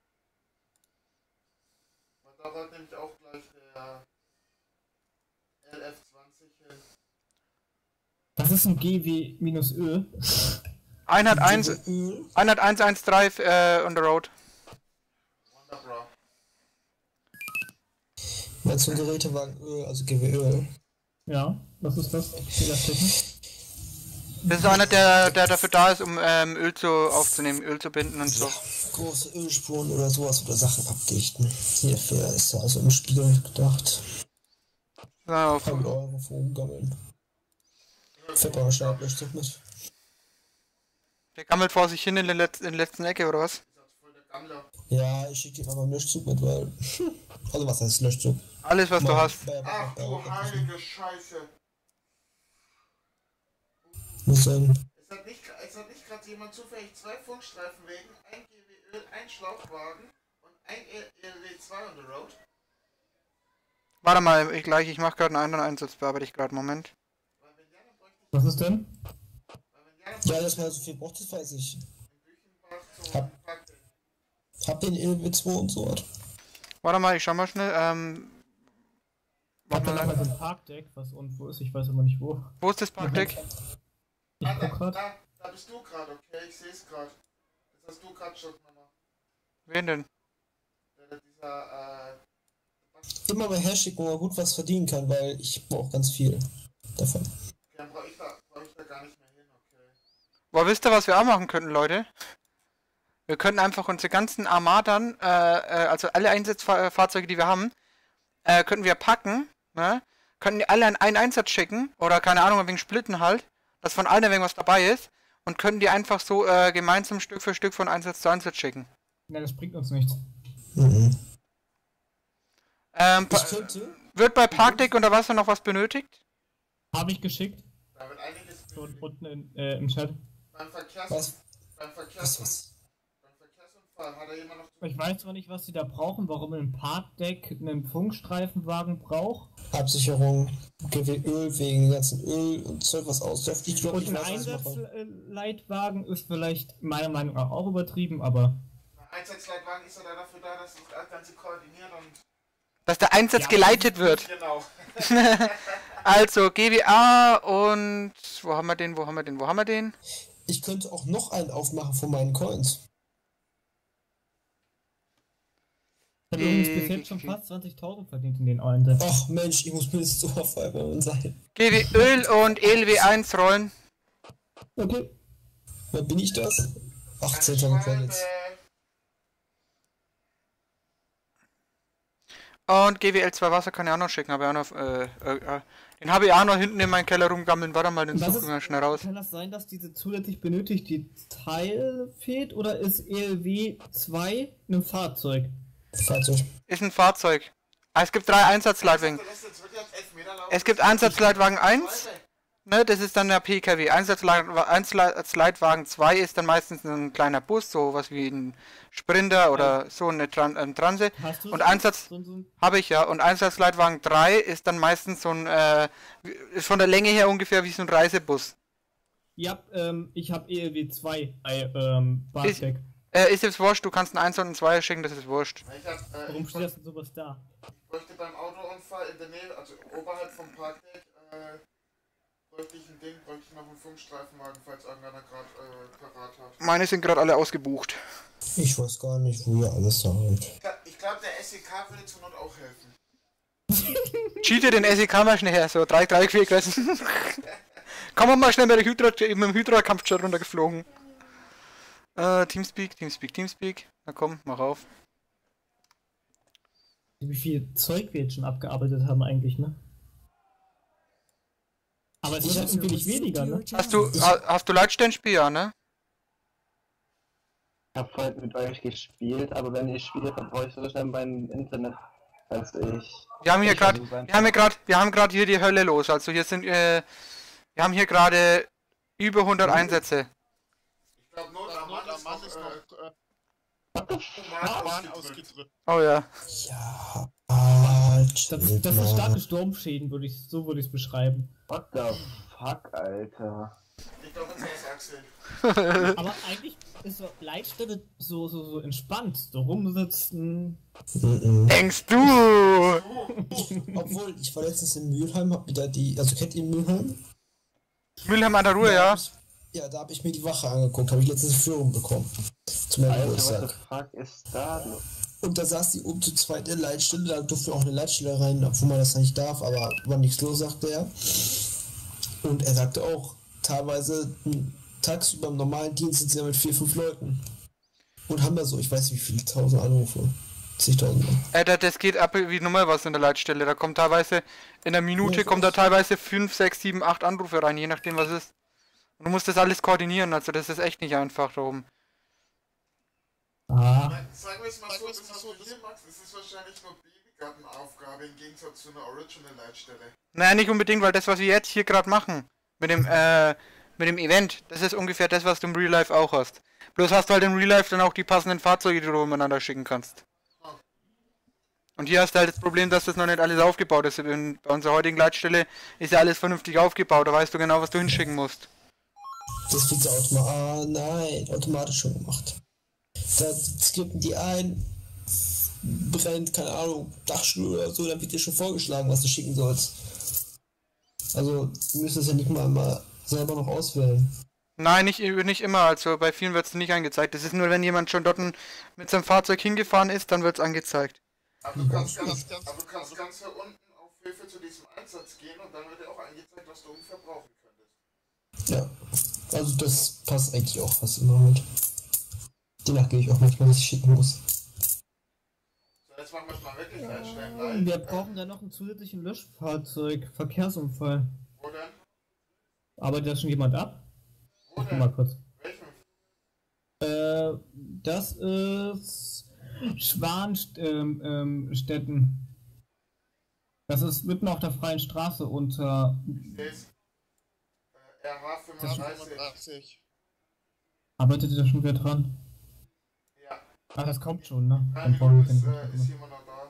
Weil da rollt nämlich auch gleich der L F zwanzig hin. Das ist ein G W-Ö. Einheit eins, Öl. Einheit eins eins drei äh, on the road. Wunderbar. Meinst du ein Gerätewagen Öl, also G W Öl? Ja, was ist das? Fehlerstechen? Das ist einer, der, der dafür da ist, um ähm, Öl zu aufzunehmen, Öl zu binden und so. Große Ölspuren oder sowas oder Sachen abdichten. Hierfür ist ja also im Spiel gedacht. Ja, auf, hundert Euro für umgammeln. Fährt auch Stabblöschzug mit. der gammelt vor sich hin in der, Letz-, in der letzten Ecke, oder was? Ist das voll der Gammler. Ja, ich schicke dir mal beim Löschzug mit, weil. Also was heißt Löschzug? Alles, was du hast. Ach du heilige Scheiße. Muss sein. Es hat nicht, es hat nicht gerade jemand zufällig zwei Funkstreifenwegen, ein G W Öl, ein Schlauchwagen und ein E L W zwei on the road. Warte mal, ich gleich, ich mache gerade einen anderen Einsatz, bearbeite ich gerade, Moment. Weil wenn ja, dann bräuchte ich, Was ist denn? weil wenn ja, dann Ja, dass man so viel braucht, das weiß ich. in Büchenbach zum Hab- Parkdeck. Hab den L W zwei und so was. Warte mal, ich schau mal schnell, ähm... Ich hab Warte da mal, mal so ein Parkdeck, was und wo ist, ich weiß aber nicht wo. wo ist das Parkdeck? Ich Ah, guck da, grad. da, da bist du gerade, okay, ich sehe es gerade. Jetzt hast du gerade Schussnummer. Wen denn? Der, der dieser, äh, Immer mal herschicken, wo man gut was verdienen kann, weil ich brauche ganz viel davon. okay, dann brauche ich, da, brauch ich da gar nicht mehr hin, okay. Boah, wisst ihr, was wir auch machen könnten, Leute? Wir könnten einfach unsere ganzen Armadern, äh, äh, also alle Einsatzfahrzeuge, die wir haben, äh, könnten wir packen, ne? Könnten die alle an einen Einsatz schicken, oder keine Ahnung, wegen Splitten halt, dass von allen irgendwas dabei ist, und könnten die einfach so äh, gemeinsam Stück für Stück von Einsatz zu Einsatz schicken. Nein, das bringt uns nichts. Mhm. Ähm, Ich pa- könnte. wird bei Parkdeck unter Wasser noch was benötigt? Habe ich geschickt. Da wird einiges So benötigt. unten in, äh, im Chat. Beim Verkehrs... Was? Beim Was, Verkehrs... was? Beim Verkehrsunfall hat er jemand noch... Ich weiß zwar nicht, was sie da brauchen, warum ein Parkdeck einen Funkstreifenwagen braucht. Absicherung, G W Öl wegen dem ganzen Öl und Zeug, was ausläuft. Ich glaube, Und ich ein weiß, was ich mache. Einsatzleitwagen ist vielleicht meiner Meinung nach auch übertrieben, aber Ein Einsatzleitwagen ist ja da dafür da, dass das Ganze koordiniert und... Dass der Einsatz Ja. geleitet wird. Genau. Also G W A und... Wo haben wir den, wo haben wir den, wo haben wir den? Ich könnte auch noch einen aufmachen von meinen Coins. Ich habe übrigens bis jetzt schon fast zwanzigtausend verdient in den Einsätzen. Ach Mensch, ich muss mindestens so auf einmal sein. G W Öl und E L W eins rollen. Okay. Wann bin ich das? achtzehntausend Credits. Und G W L zwei Wasser kann ich auch noch schicken, aber auch noch, äh, äh, den habe ich auch noch hinten in meinem Keller rumgammeln. Warte mal, den Was suchen ist- wir schnell raus. Kann das sein, dass diese zusätzlich benötigte Teil fehlt oder ist E L W zwei ein Fahrzeug? Fahrzeug. Ist ein Fahrzeug. Ah, es gibt drei Einsatzleitwagen. Es gibt Einsatzleitwagen eins, ne, das ist dann der P K W. Einsatzleit- Einsatzleitwagen zwei ist dann meistens ein kleiner Bus, so was wie ein Sprinter oder so eine Tran ein Transe. Hast du Und so- Einsatz so, so ein habe ich ja. Und Einsatzleitwagen drei ist dann meistens so ein, äh, ist von der Länge her ungefähr wie so ein Reisebus. Ja, ähm, ich habe E L W zwei bei ähm, Bartek. Äh, ist jetzt wurscht, du kannst einen eins und einen zwei schicken, das ist wurscht. Ich hab, äh, Warum ich steht das denn sowas da? bräuchte beim Autounfall in der Nähe, also oberhalb vom Parkdeck, äh, bräuchte ich ein Ding, bräuchte ich noch einen Funkstreifenwagen, falls irgendeiner gerade äh, parat hat. Meine sind gerade alle ausgebucht. Ich weiß gar nicht, wo ihr alles da halt. Ich glaube, glaub, der S E K würde zur Not auch helfen. Cheate den S E K mal schnell her, so drei, drei Querkreisen. Komm mal schnell mit, der Hydra, mit dem Hydra-Kampfjet runtergeflogen. Äh, Teamspeak, Teamspeak, Teamspeak. Na komm, mach auf. Wie viel Zeug wir jetzt schon abgearbeitet haben eigentlich, ne? Aber es ist hab irgendwie nicht weniger, ne? Hast du, ha, hast du Leitstellenspiel, ja, ne? Ich hab vorhin mit euch gespielt, aber wenn ich spiele, dann brauche ich so schnell mein Internet, als ich... Wir haben hier ich gerade, versuche einfach- wir haben hier gerade, wir haben gerade hier die Hölle los. Also hier sind, äh, wir haben hier gerade über hundert Einsätze. Ich glaube, Not am Mann ist noch, ist noch äh, What the Human fuck? ausgedrückt. Oh ja. Ja, ah, Das, chill das ist mal. starke Sturmschäden, würde ich, so würde ich es beschreiben. What the fuck, Alter? Ich glaube, das ist Axel. Aber eigentlich ist so Leitstelle so, so, so entspannt, so rumsitzen. Mhm. Denkst du? Obwohl, ich war letztens in Mülheim, hab mir da die, also kennt ihr Mülheim? Mülheim an der Ruhe, Da ja. hab ich- Ja, da habe ich mir die Wache angeguckt, habe ich letztens eine Führung bekommen. Zu meinem Alter, what the Geburtstag. fuck ist da los? Und da saß die oben zu zweit in der Leitstelle, da durfte auch eine Leitstelle rein, obwohl man das nicht darf, aber war nichts los, sagte er. Und er sagte auch, teilweise m, tagsüber im normalen Dienst sind sie ja mit vier, fünf Leuten. Und haben da so, ich weiß nicht wie viele tausend Anrufe. zigtausend. Äh, da- das geht ab wie normal was in der Leitstelle. Da kommt teilweise, in der Minute Ja, kommt da ich- teilweise fünf, sechs, sieben, acht Anrufe rein, je nachdem was ist. Und du musst das alles koordinieren, also das ist echt nicht einfach darum. Ah. Sagen wir es mal so, das ist so hier, Max, es ist wahrscheinlich nur Babygartenaufgabe im Gegensatz zu einer Original-Leitstelle. Naja, nicht unbedingt, weil das, was wir jetzt hier gerade machen, mit dem, äh, mit dem Event, das ist ungefähr das, was du im Real Life auch hast. Bloß hast du halt im Real Life dann auch die passenden Fahrzeuge, die du umeinander schicken kannst. Und hier hast du halt das Problem, dass das noch nicht alles aufgebaut ist. In, bei unserer heutigen Leitstelle ist ja alles vernünftig aufgebaut, da weißt du genau, was du hinschicken musst. Das wird so automatisch. Ah nein, automatisch schon gemacht. Da skippen die ein, brennt, keine Ahnung, Dachstuhl oder so, dann wird dir schon vorgeschlagen, was du schicken sollst. Also, du müsstest es ja nicht mal, mal selber noch auswählen. Nein, nicht, nicht immer, also bei vielen wird es nicht angezeigt. Das ist nur, wenn jemand schon dort mit seinem Fahrzeug hingefahren ist, dann wird es angezeigt. Aber du kannst ganz, aber du kannst ganz hier unten auf Hilfe zu diesem Einsatz gehen und dann wird dir auch angezeigt, was du ungefähr brauchen könntest. Ja, also das passt eigentlich auch fast immer mit. Demnach gehe ich auch manchmal, was ich schicken muss. So, jetzt machen wir es mal wirklich ganz schnell live. Wir brauchen dann noch einen zusätzlichen Löschfahrzeug, Verkehrsunfall. Wo denn? Arbeitet das schon jemand ab? Wo Guck mal denn? kurz. Welchen? Äh, das ist Schwanstetten. Ähm, ähm, Städten. Das ist mitten auf der freien Straße unter. Ist äh, R H fünfunddreißig. Arbeitet ihr da schon wieder dran? Ja, Ah, das kommt schon, ne? nein, Dann brauchen wir ist, den- äh, ist jemand noch da?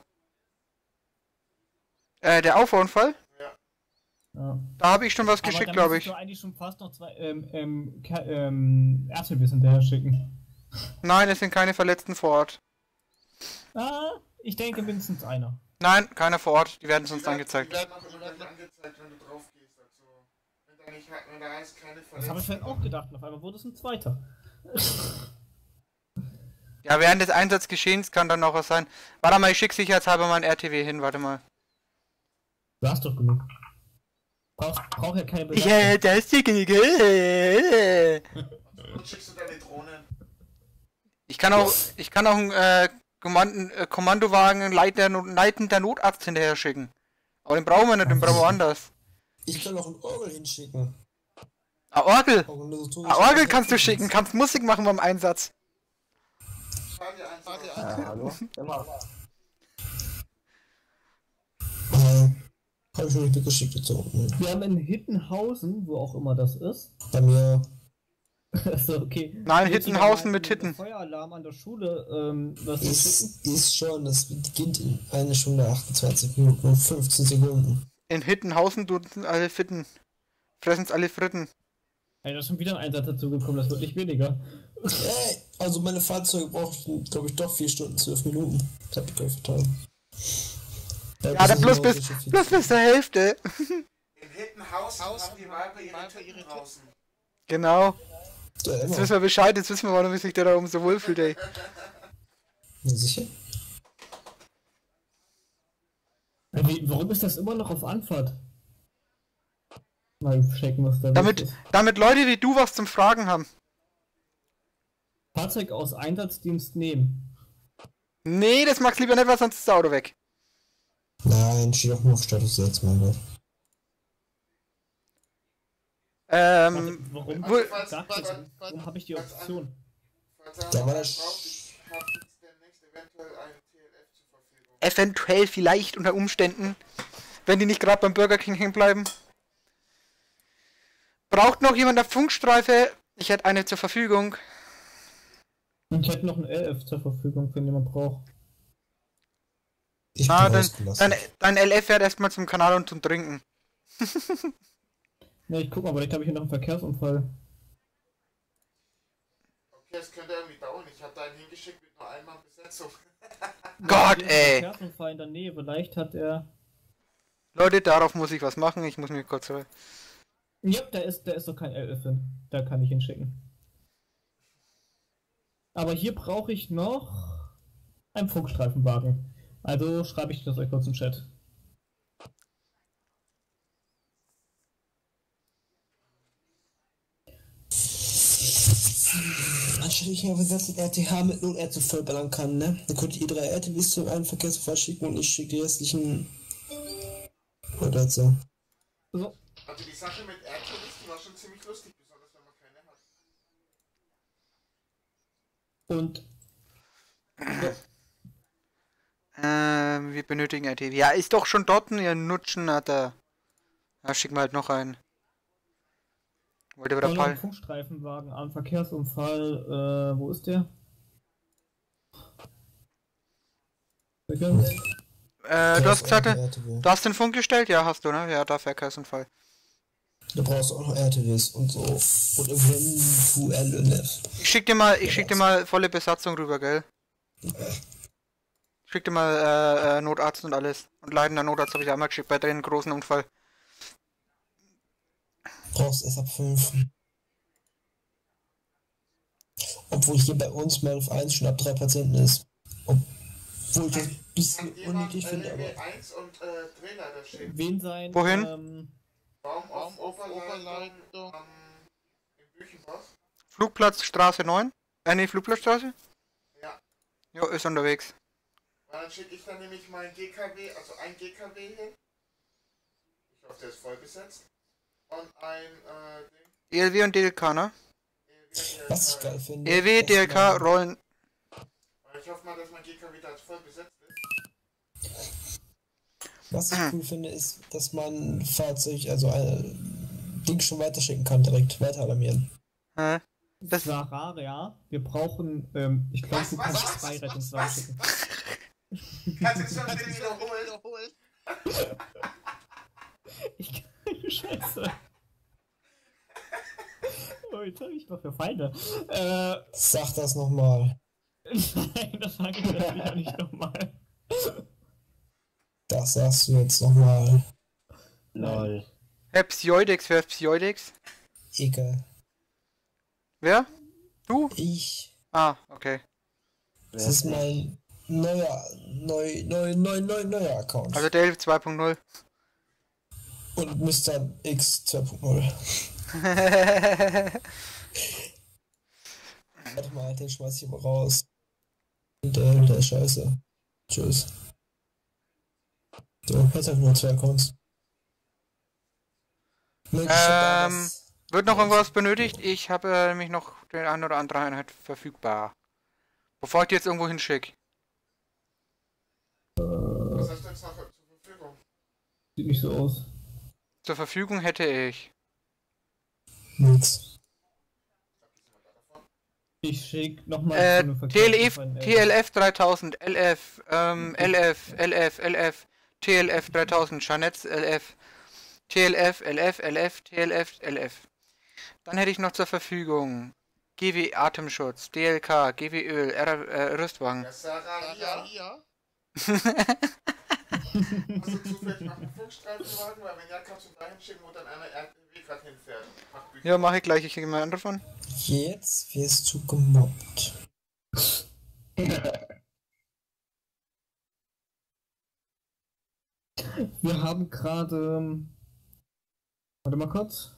Äh, der Auffahrunfall? Ja. Da habe ich schon was Aber geschickt, da glaube müsstest ich. du eigentlich schon fast noch zwei ähm, ähm, Ke- ähm, R T Ws hinterher schicken. Nein, es sind keine Verletzten vor Ort. Ah, ich denke mindestens einer. Nein, keiner vor Ort, die werden sonst Die werden- angezeigt. Die werden auch immer dann angezeigt, wenn du drauf gehst. Also, wenn da, nicht, wenn da heißt keine Das habe ich Verletzten. vorhin auch gedacht, und auf einmal wurde es ein zweiter. Ja, während des Einsatzgeschehens kann dann noch was sein. Warte mal, ich schicke sicherheitshalber mal ein R T W hin, warte mal. Du hast doch genug. Brauchst, brauch ja keine Belastung. Ja, das ist die Gege. Und schickst du deine Drohnen? Ich kann auch, ich kann auch einen äh, Kommand äh, Kommandowagen leitender, leitender Notarzt hinterher schicken. Aber den brauchen wir nicht, den brauchen wir anders. Ich kann auch ein Orgel hinschicken. Ah, Orgel! Organisatorische Ah, Orgel kannst du Assistenten. schicken, kannst Musik machen beim Einsatz. Fahr dir eins aus. Ja, hallo? Immer. Äh, hab ich noch nicht mitgeschickt jetzt so. Ne. Wir haben in Hittenhausen, wo auch immer das ist. Bei mir. Achso, okay. Nein, Willst du Hittenhausen da mal mit einen Hitten. Feueralarm an der Schule, ähm, was zu schicken? Ist, ist schon, das beginnt in einer Stunde achtundzwanzig Minuten und fünfzehn Sekunden. In Hittenhausen tun alle Fitten. Fressen's alle Fritten. Ja, da ist schon wieder ein Einsatz dazugekommen, das wird nicht weniger. Äh, also meine Fahrzeuge brauchen, glaube ich, doch vier Stunden, zwölf Minuten. Das hab ich gleich vertan. Ja, dann plus bis, plus bis zur Hälfte. In Hittenhausen haben die Weiber ihre Titten draußen. Genau. Ja, Jetzt immer. wissen wir Bescheid, jetzt wissen wir, warum sich der da oben so wohl fühlt, ey. Ja, sicher? Wie, warum ist das immer noch auf Anfahrt? Mal checken, was da los Damit, ist. damit Leute wie du was zum Fragen haben. Fahrzeug aus Einsatzdienst nehmen. Nee, das magst lieber nicht, weil sonst ist das Auto weg. Nein, steht auch nur auf Status sechs, mein Gott. Ähm, Warum? wo, Falls- Sag falls- das, falls- warum habe ich die Option? Falls einer Da war noch das- einen braucht, ich hab jetzt demnächst eventuell einen T L F zur Verfügung. eventuell, vielleicht unter Umständen, wenn die nicht gerade beim Burger King hängen bleiben. Braucht noch jemand eine Funkstreife? Ich hätte eine zur Verfügung. Und ich hätte noch einen L F zur Verfügung, wenn jemand braucht. Ich Ah, bin dann, rausgelassen. dein, dein L F fährt erstmal zum Kanal und zum Trinken. Ne, ich guck mal, vielleicht habe ich hier noch einen Verkehrsunfall. Okay, es könnte irgendwie dauern. Ich habe da einen hingeschickt mit nur einmal Besetzung. Gott, Hier ist ein ey. Verkehrsunfall in der Nähe, vielleicht hat er... Leute, darauf muss ich was machen. Ich muss mir kurz... Ja, da ist, da ist doch kein L F hin. Da kann ich ihn schicken. Aber hier brauche ich noch einen Funkstreifenwagen. Also schreibe ich das euch kurz im Chat. Anstatt ich einfach den ganzen R T H mit null R T vollballern kann, ne? Dann könnt ihr drei R T Ws zu einem Verkehrsunfall schicken und ich schicke die restlichen... Oder so. So, Also die Sache mit R T Ws, die war schon ziemlich lustig, besonders wenn man keine hat. und Ähm, wir benötigen R T W. Ja, ist doch schon dort, ihr Nutschen hat er. Ja, schick mal halt noch einen. Wollte wieder noch einen Pall. Funkstreifenwagen am Verkehrsunfall. Äh, wo ist der? Verkehrs- Äh, du hast gesagt, R T W. du hast den Funk gestellt? Ja, hast du, ne? Ja, da Verkehrsunfall. Da brauchst du auch noch R T Ws und so. Und eventuell N F. Ich schick dir mal, ich schick dir mal volle Besatzung rüber, gell? Ich schick dir mal äh, äh, Notarzt und alles. Und leitender Notarzt habe ich einmal geschickt bei dem großen Unfall. Brauchst erst ab fünf. Obwohl hier bei uns mal auf eins schon ab drei Patienten ist. Obwohl ich das ein bisschen Kann jemand unnötig finde, aber. L W eins und äh, Drehleiter schicken? Wen sein? Wohin? Ähm, Baum auf Oberleitung am in Büchenbach. Flugplatz Straße neun? Äh, nee, Flugplatzstraße? Ja. Jo, ist unterwegs. Weil dann schicke ich dann nämlich meinen G K W, also ein G K W hin. Ich hoffe, der ist voll besetzt. Und ein äh, Ding. E L W und D L K, ne? Was ich geil finde. E L W, dass D L K, man- Rollen. Ich hoffe mal, dass mein G K W da jetzt voll besetzt ist. Was ich cool finde, ist, dass man Fahrzeug, also ein Ding schon weiterschicken kann, direkt weiter alarmieren. Hä? Das- das war rar, ja. Wir brauchen, ähm, ich glaube, Was, du was, kannst was, zwei was, Rettungswagen was? schicken. Kannst du es schon bitte wiederholen? Ich kann Scheiße. Oh, jetzt habe ich noch für Feinde. Äh, Sag das nochmal. nein, das sage ich natürlich auch nicht nochmal. Das sagst du jetzt nochmal. Lol. Herr Psioidex, wer ist Psioidex? Egal. Wer? Du? Ich. Ah, okay. Das ist mein neuer, neu, neu, neu, neu, neuer Account. Also Dale zwei Punkt null. Und Mister X zwei Punkt null. Warte mal, den schmeiß ich mal raus. Und äh, der ist scheiße. Tschüss. So, jetzt habe ich nur zwei Accounts. Mensch, Ähm, das- wird noch irgendwas benötigt? Ich habe äh, nämlich noch den ein oder andere Einheit verfügbar. Bevor ich die jetzt irgendwo hinschicke. Was hast du jetzt noch zur Verfügung? Sieht nicht so aus. Zur Verfügung hätte ich. Nix. Ich schick nochmal Äh, so eine T L F, Verkehrskonferenz, T L F dreitausend, L F, ähm, L F, L F, L F, T L F dreitausend, Jeanette L F, T L F, L F, L F, T L F, L F. Dann hätte ich noch zur Verfügung G W Atemschutz, D L K, G W Öl, R äh, Rüstwagen. Der Sarah hier. Hast du zufällig noch einen Funkstreifenwagen? Weil wenn ja, kannst du dahin schicken, wo dann einer R T W gerade hinfährt. Mach Bücher. Ja, mache ich gleich, ich kriege mal andere von. Jetzt wirst du gemobbt. Wir haben gerade. ähm, Warte mal kurz.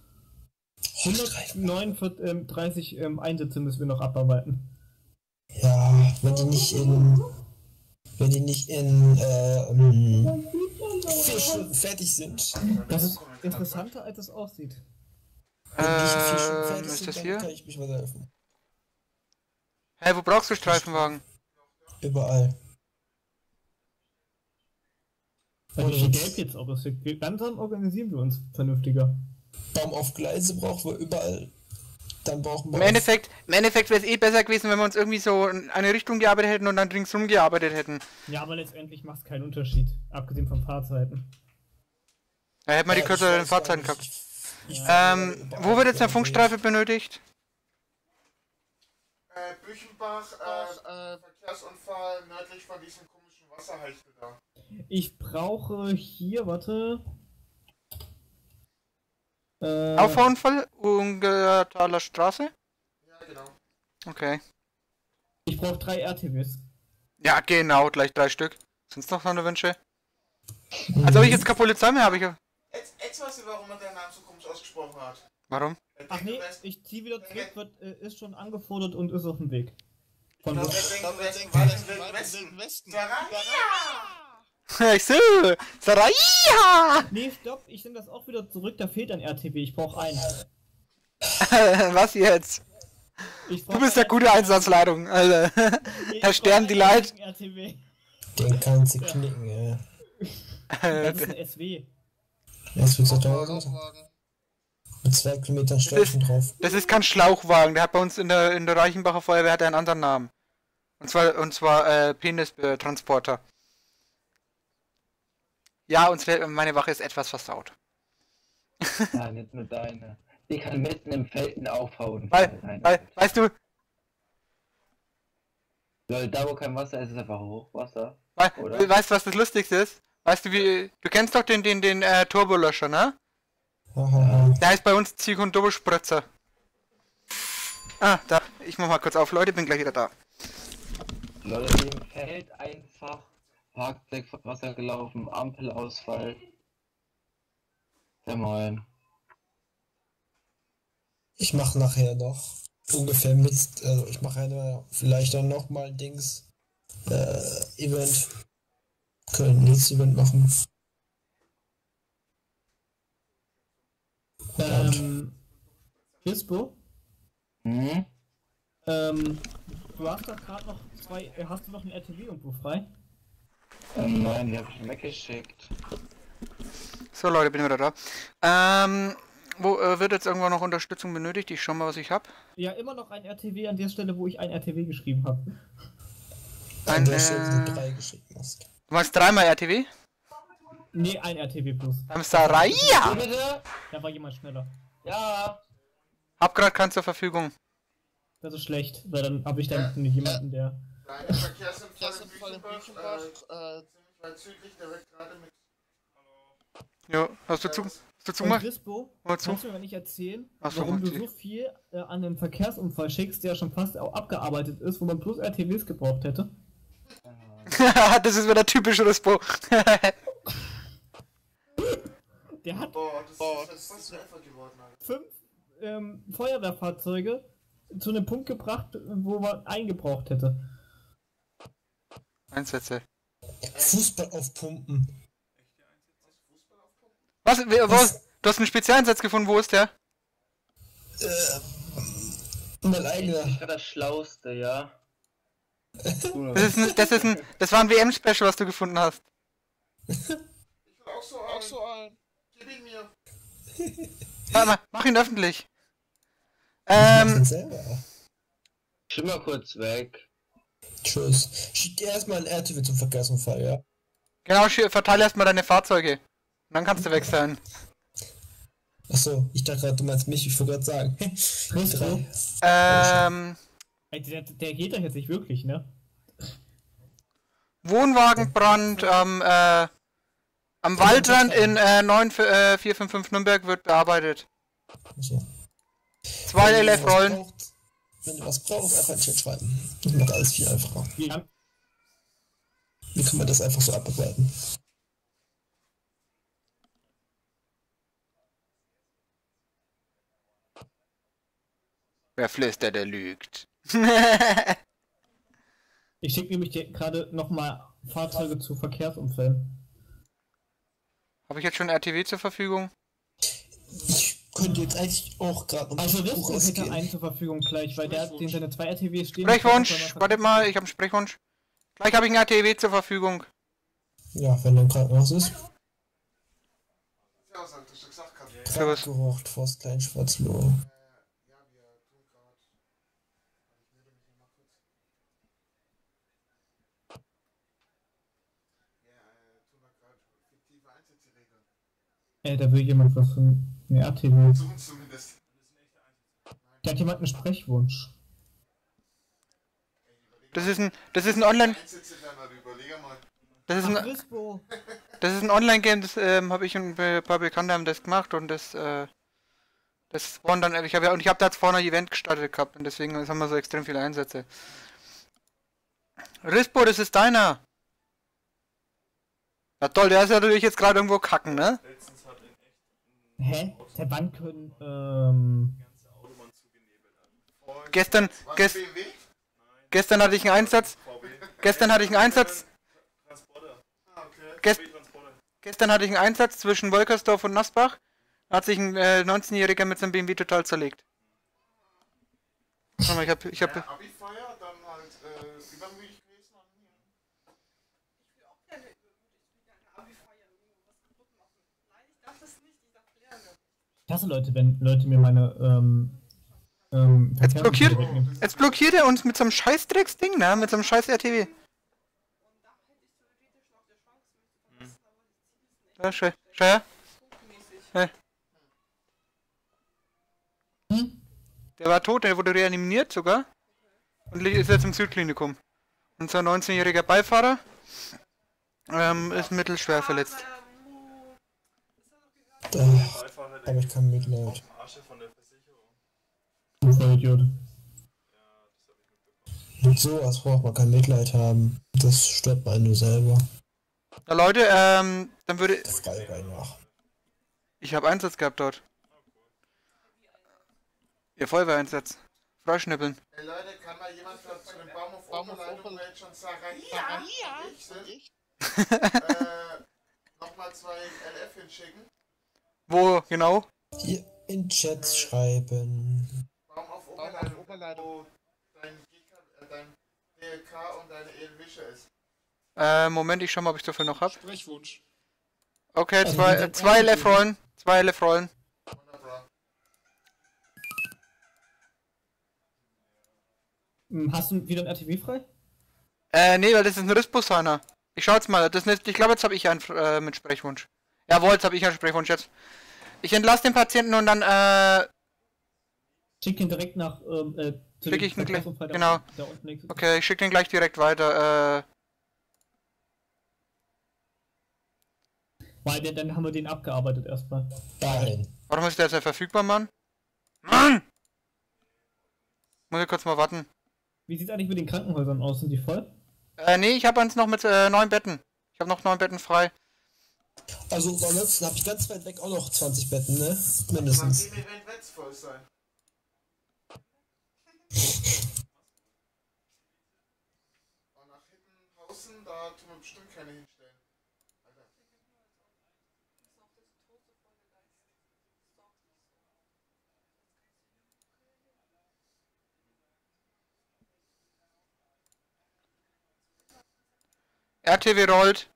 hundertneununddreißig ähm, Einsätze müssen wir noch abarbeiten. Ja, wenn die nicht in. Wenn die nicht in äh, ähm, vier Stunden fertig sind. Das ist interessanter, als es aussieht. Wenn die nicht in vier Stunden Ähm, fertig ist sind, das dann hier? kann ich mich weiterhelfen. Hey, wo brauchst du Streifenwagen? Überall. Weil wie viel Geld jetzt auch ist. Langsam organisieren wir uns vernünftiger. Baum auf Gleise brauchen wir überall. Dann brauchen wir Im auf- Endeffekt, im Endeffekt wäre es eh besser gewesen, wenn wir uns irgendwie so in eine Richtung gearbeitet hätten und dann ringsrum gearbeitet hätten. Ja, aber letztendlich macht es keinen Unterschied. Abgesehen von Fahrzeiten. Da hätten wir die Ja, ich kürzeren weiß Fahrzeiten gar gehabt. nicht. Ich- ich Ähm, fahre überall wo wird jetzt eine quer Funkstreife benötigt? Äh, Büchenbach, äh, Verkehrsunfall nördlich von diesem komischen Wasserheichel da. Ich brauche hier, warte. Äh, Auffahrunfall? Ungertaler Straße? Ja, genau. Okay. Ich brauche drei R T Ws. Ja, genau, gleich drei Stück. Sind's noch so eine Wünsche? durch. Also ob ich jetzt keine Polizei mehr habe, ich... Jetzt, jetzt weißt du, warum man deinen Namen so komisch ausgesprochen hat. Warum? Er Ach denkt, nee, du wärst- ich zieh wieder zurück, wird, äh, ist schon angefordert und ist auf dem Weg. Von Er wo? denkt, du wärst im Wald im Wilden Westen. Westen. Sarah? Ich so, Saraya! Nee, stopp, ich nehme das auch wieder zurück, da fehlt ein R T W, ich brauche einen. Was jetzt? Ich Du bist der gute Einsatzleitung, Alter. Herr Stern, die Leid. R T W. Den kannst du knicken, ey. Das ist ein S W. Das wird so tausend. Laufwagen. Mit zwei Kilometern Streifen drauf. Das ist kein Schlauchwagen, der hat bei uns in der in der Reichenbacher Feuerwehr hat er einen anderen Namen. Und zwar und zwar äh, Penistransporter. Ja, unsere, meine Wache ist etwas versaut. Ja, nicht nur deine. Die kann mitten im Felden aufhauen. Weil, Nein, weil, weißt du, Lol, da wo kein Wasser ist, ist einfach Hochwasser. wei- Oder? weißt du, was das Lustigste ist? Weißt du, wie, du kennst doch den, den, den äh, Turbolöscher, ne? Hahaha. Der heißt bei uns Zieg- und Turbospritzer. Ah, da, ich mach mal kurz auf, Leute, bin gleich wieder da. Lol, im Feld einfach Fahrzeug vor Wasser gelaufen, Ampelausfall. Der Moin. Ich mache nachher noch ungefähr Mist. Also ich mache eine, vielleicht dann nochmal Dings. Äh, Event. Können nächstes Event machen. Ähm, Bispo, Hm? ähm, du hast doch gerade noch zwei, äh, hast du noch ein R T W irgendwo frei? Ähm, nein, die hab ich weggeschickt. So Leute, bin wieder da. Ähm, wo äh, wird jetzt irgendwann noch Unterstützung benötigt? Ich schau mal, was ich hab. Ja, immer noch ein R T W an der Stelle, wo ich ein R T W geschrieben habe. An Ein, der Stelle, äh, die du drei geschickt hast. Du meinst dreimal R T W? Nee, ein R T W plus. Beim Saraya! Bitte? Da war jemand schneller. Ja! Hab grad keinen zur Verfügung. Das ist schlecht, weil dann habe ich dann nicht jemanden, der. Deine Verkehrsunfall in Verkehrsunfall in Büchenbach, Büchenbach. äh, Äh, ziemlich weit südlich, der wird gerade mit Jo, hast du äh, zu? das Hast du Und zugemacht? Rispo, Mal zu. kannst du mir mal nicht erzählen, Ach so, warum du okay. so viel äh, an den Verkehrsunfall schickst, der schon fast auch abgearbeitet ist, wo man bloß R T Ws gebraucht hätte? Das ist wieder typisch Rispo. Der hat Boah, das oh, ist fast einfach geworden, Alter. fünf ähm, Feuerwehrfahrzeuge zu einem Punkt gebracht, wo man eingebraucht hätte. Einsätze. Fußball aufpumpen. Was? Wer, was? Du hast einen Spezialeinsatz gefunden, wo ist der? Äh, mein eigener. Ich war das Schlauste, ja. Das ist ein, das ist ein, das war ein W M-Special, was du gefunden hast. Ich will auch so ein. Auch so ein. Gib ihn mir. Warte mal, mach ihn öffentlich. Ich mach Ähm, ihn selber. Schimm mal kurz weg. Tschüss. Schick dir erstmal ein R T W zum Verkehrsunfall, ja? genau, schi- verteile erstmal deine Fahrzeuge. Und dann kannst du weg sein. Achso, ich dachte gerade, du meinst mich, ich wollte gerade sagen. Drei. Ähm, Ey, Der, der geht doch jetzt nicht wirklich, ne? Wohnwagenbrand am, äh, am Waldrand in äh, neun vier fünf fünf Nürnberg wird bearbeitet. Achso. Zwei Wenn ihr was L F-Rollen. braucht- Wenn ihr was braucht, einfach in den Chat schreiben. Das macht alles viel einfacher. Wir haben, Wie kann man das einfach so abarbeiten? Wer flüstert, der lügt. ich schicke nämlich dir gerade nochmal Fahrzeuge zu Verkehrsunfällen. Habe ich jetzt schon R T W zur Verfügung? Ich könnte jetzt eigentlich auch gerade noch Also mal Rispo Buches hätte gehen. einen zur Verfügung gleich, weil der den seine zwei R T Ws stehen. Sprechwunsch, wartet mal, ich habe einen Sprechwunsch. Gleich habe ich einen R T W zur Verfügung. Ja, wenn er im Krankenhaus ist. Ja, sag das gesagt, kann. Ja, Servus. Geraucht, Forst Klein Schwarzloh. ja, wir tun gerade. Ich melde mich mal kurz. Ja, äh, tun wir gerade fiktive Einsätze regeln. Ey, da will jemand was von ne R T W. Suchen zumindest. Da hat jemand einen Sprechwunsch. Das ist ein, das ist ein Online, Einsätze werden wir überlegen mal. das ist Ach, ein, Rispo! das ist ein Online-Game, das ähm, habe ich und ein paar Bekannte haben das gemacht und das, äh, das waren dann, ich habe ja, und ich habe da jetzt vorne ein Event gestartet gehabt und deswegen haben wir so extrem viele Einsätze. Rispo, das ist deiner. Ja toll, der ist ja natürlich jetzt gerade irgendwo kacken, ne? Hä? Der wann können, ähm... Gestern, Was, gest, B M W? gestern hatte ich einen Einsatz, gestern hatte ich einen Einsatz, Ah, okay. gest, gestern hatte ich einen Einsatz zwischen Wolkersdorf und Nassbach. Da hat sich ein äh, neunzehnjähriger mit seinem B M W total zerlegt. Warte mal, ich hab, ich hab, Ja, Abi-Feier, dann halt äh, übermütig gewesen. Und, Ich hasse Leute, wenn Leute mir meine, ähm... ähm Jetzt blockiert, Verkehrsunfälle wegnehmen. jetzt blockiert er uns mit so einem scheiß Drecksding, ne? Mit so einem scheiß R T W. Ja, schau, schau her. Hey. Hm? Der war tot, der wurde reanimiert sogar. Und li- ist jetzt im Südklinikum. Unser neunzehnjähriger Beifahrer ähm, ist mittelschwer verletzt. Da habe ich kein Mitleid. Du Vollidiot. Mit sowas braucht man kein Mitleid haben. Das stört einen nur selber. Na Leute, ähm, dann würde... Das geil nach. Ich habe Einsatz gehabt dort. Ihr Feuerwehreinsatz. Freischnippeln. Hey Leute, kann mal jemand für- zu dem Baum auf Oberleitung jetzt schon sagen, ja, ja, ich sind, äh, nochmal zwei L F hinschicken. Wo, genau? Hier in Chat schreiben. Baum auf Oberleitung, wo dein, G K, äh, dein D L K und deine E L Wische ist. Äh, Moment, ich schau mal, ob ich dafür noch hab. Sprechwunsch. Okay, Also zwei, mit äh, dem zwei einen L F-Rollen. Zwei L F-Rollen. Wunderbar. Hm, Hast du wieder ein R T W frei? Äh, nee, weil das ist ein Rispus-Signer. Ich schau jetzt mal, das ist, ich glaube, jetzt habe ich einen äh, mit Sprechwunsch. Jawohl, jetzt habe ich einen Sprechwunsch jetzt. Ich entlasse den Patienten und dann, äh, Schick ihn direkt nach, ähm, äh, zu Schick dem ich ihn gleich- Verkehrsunfall, der genau. unten- der unten liegt. okay, ich schicke den gleich direkt weiter, äh, Weil der, dann haben wir den abgearbeitet erstmal. Dahin. Warum ist der jetzt nicht verfügbar, Mann? Mann! Muss ich kurz mal warten. Wie sieht's eigentlich mit den Krankenhäusern aus? Sind die voll? Äh, nee, ich habe eins noch mit äh, neun Betten. Ich habe noch neun Betten frei. Also ansonsten habe ich ganz weit weg auch noch zwanzig Betten, ne? Beim Mindestens. Team-Event wird's voll sein. Und nach hinten draußen, da tun wir bestimmt keine hinstellen. Alter. R T W rollt.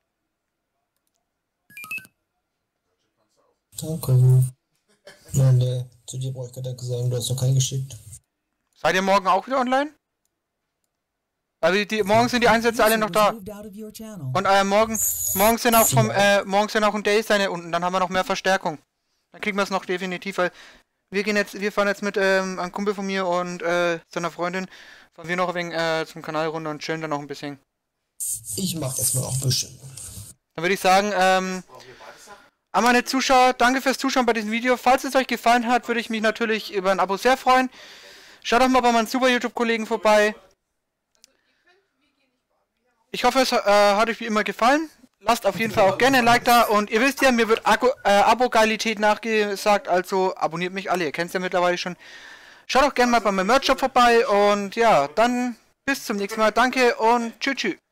Danke. Nein, ne, zu dir brauche ich kein Danke sagen, du hast noch keinen geschickt. Seid ihr morgen auch wieder online? Also die, die, morgen sind die Einsätze alle noch da. Und äh, morgen, morgen sind auch vom, äh, morgen sind auch ein Day seine unten, dann haben wir noch mehr Verstärkung. Dann kriegen wir es noch definitiv, weil wir gehen jetzt, wir fahren jetzt mit ähm, einem Kumpel von mir und äh, seiner Freundin, fahren wir noch ein wenig äh, zum Kanal runter und chillen dann noch ein bisschen. Ich mach erstmal auch ein bisschen. Dann würde ich sagen, ähm, an meine Zuschauer, danke fürs Zuschauen bei diesem Video. Falls es euch gefallen hat, würde ich mich natürlich über ein Abo sehr freuen. Schaut doch mal bei meinen super YouTube-Kollegen vorbei. Ich hoffe, es äh, hat euch wie immer gefallen. Lasst auf jeden Fall auch gerne ein Like da. Und ihr wisst ja, mir wird äh, Abo-Geilität nachgesagt, also abonniert mich alle. Ihr kennt es ja mittlerweile schon. Schaut auch gerne mal bei meinem Merch-Shop vorbei. Und ja, dann bis zum nächsten Mal. Danke und tschüss, tschüss.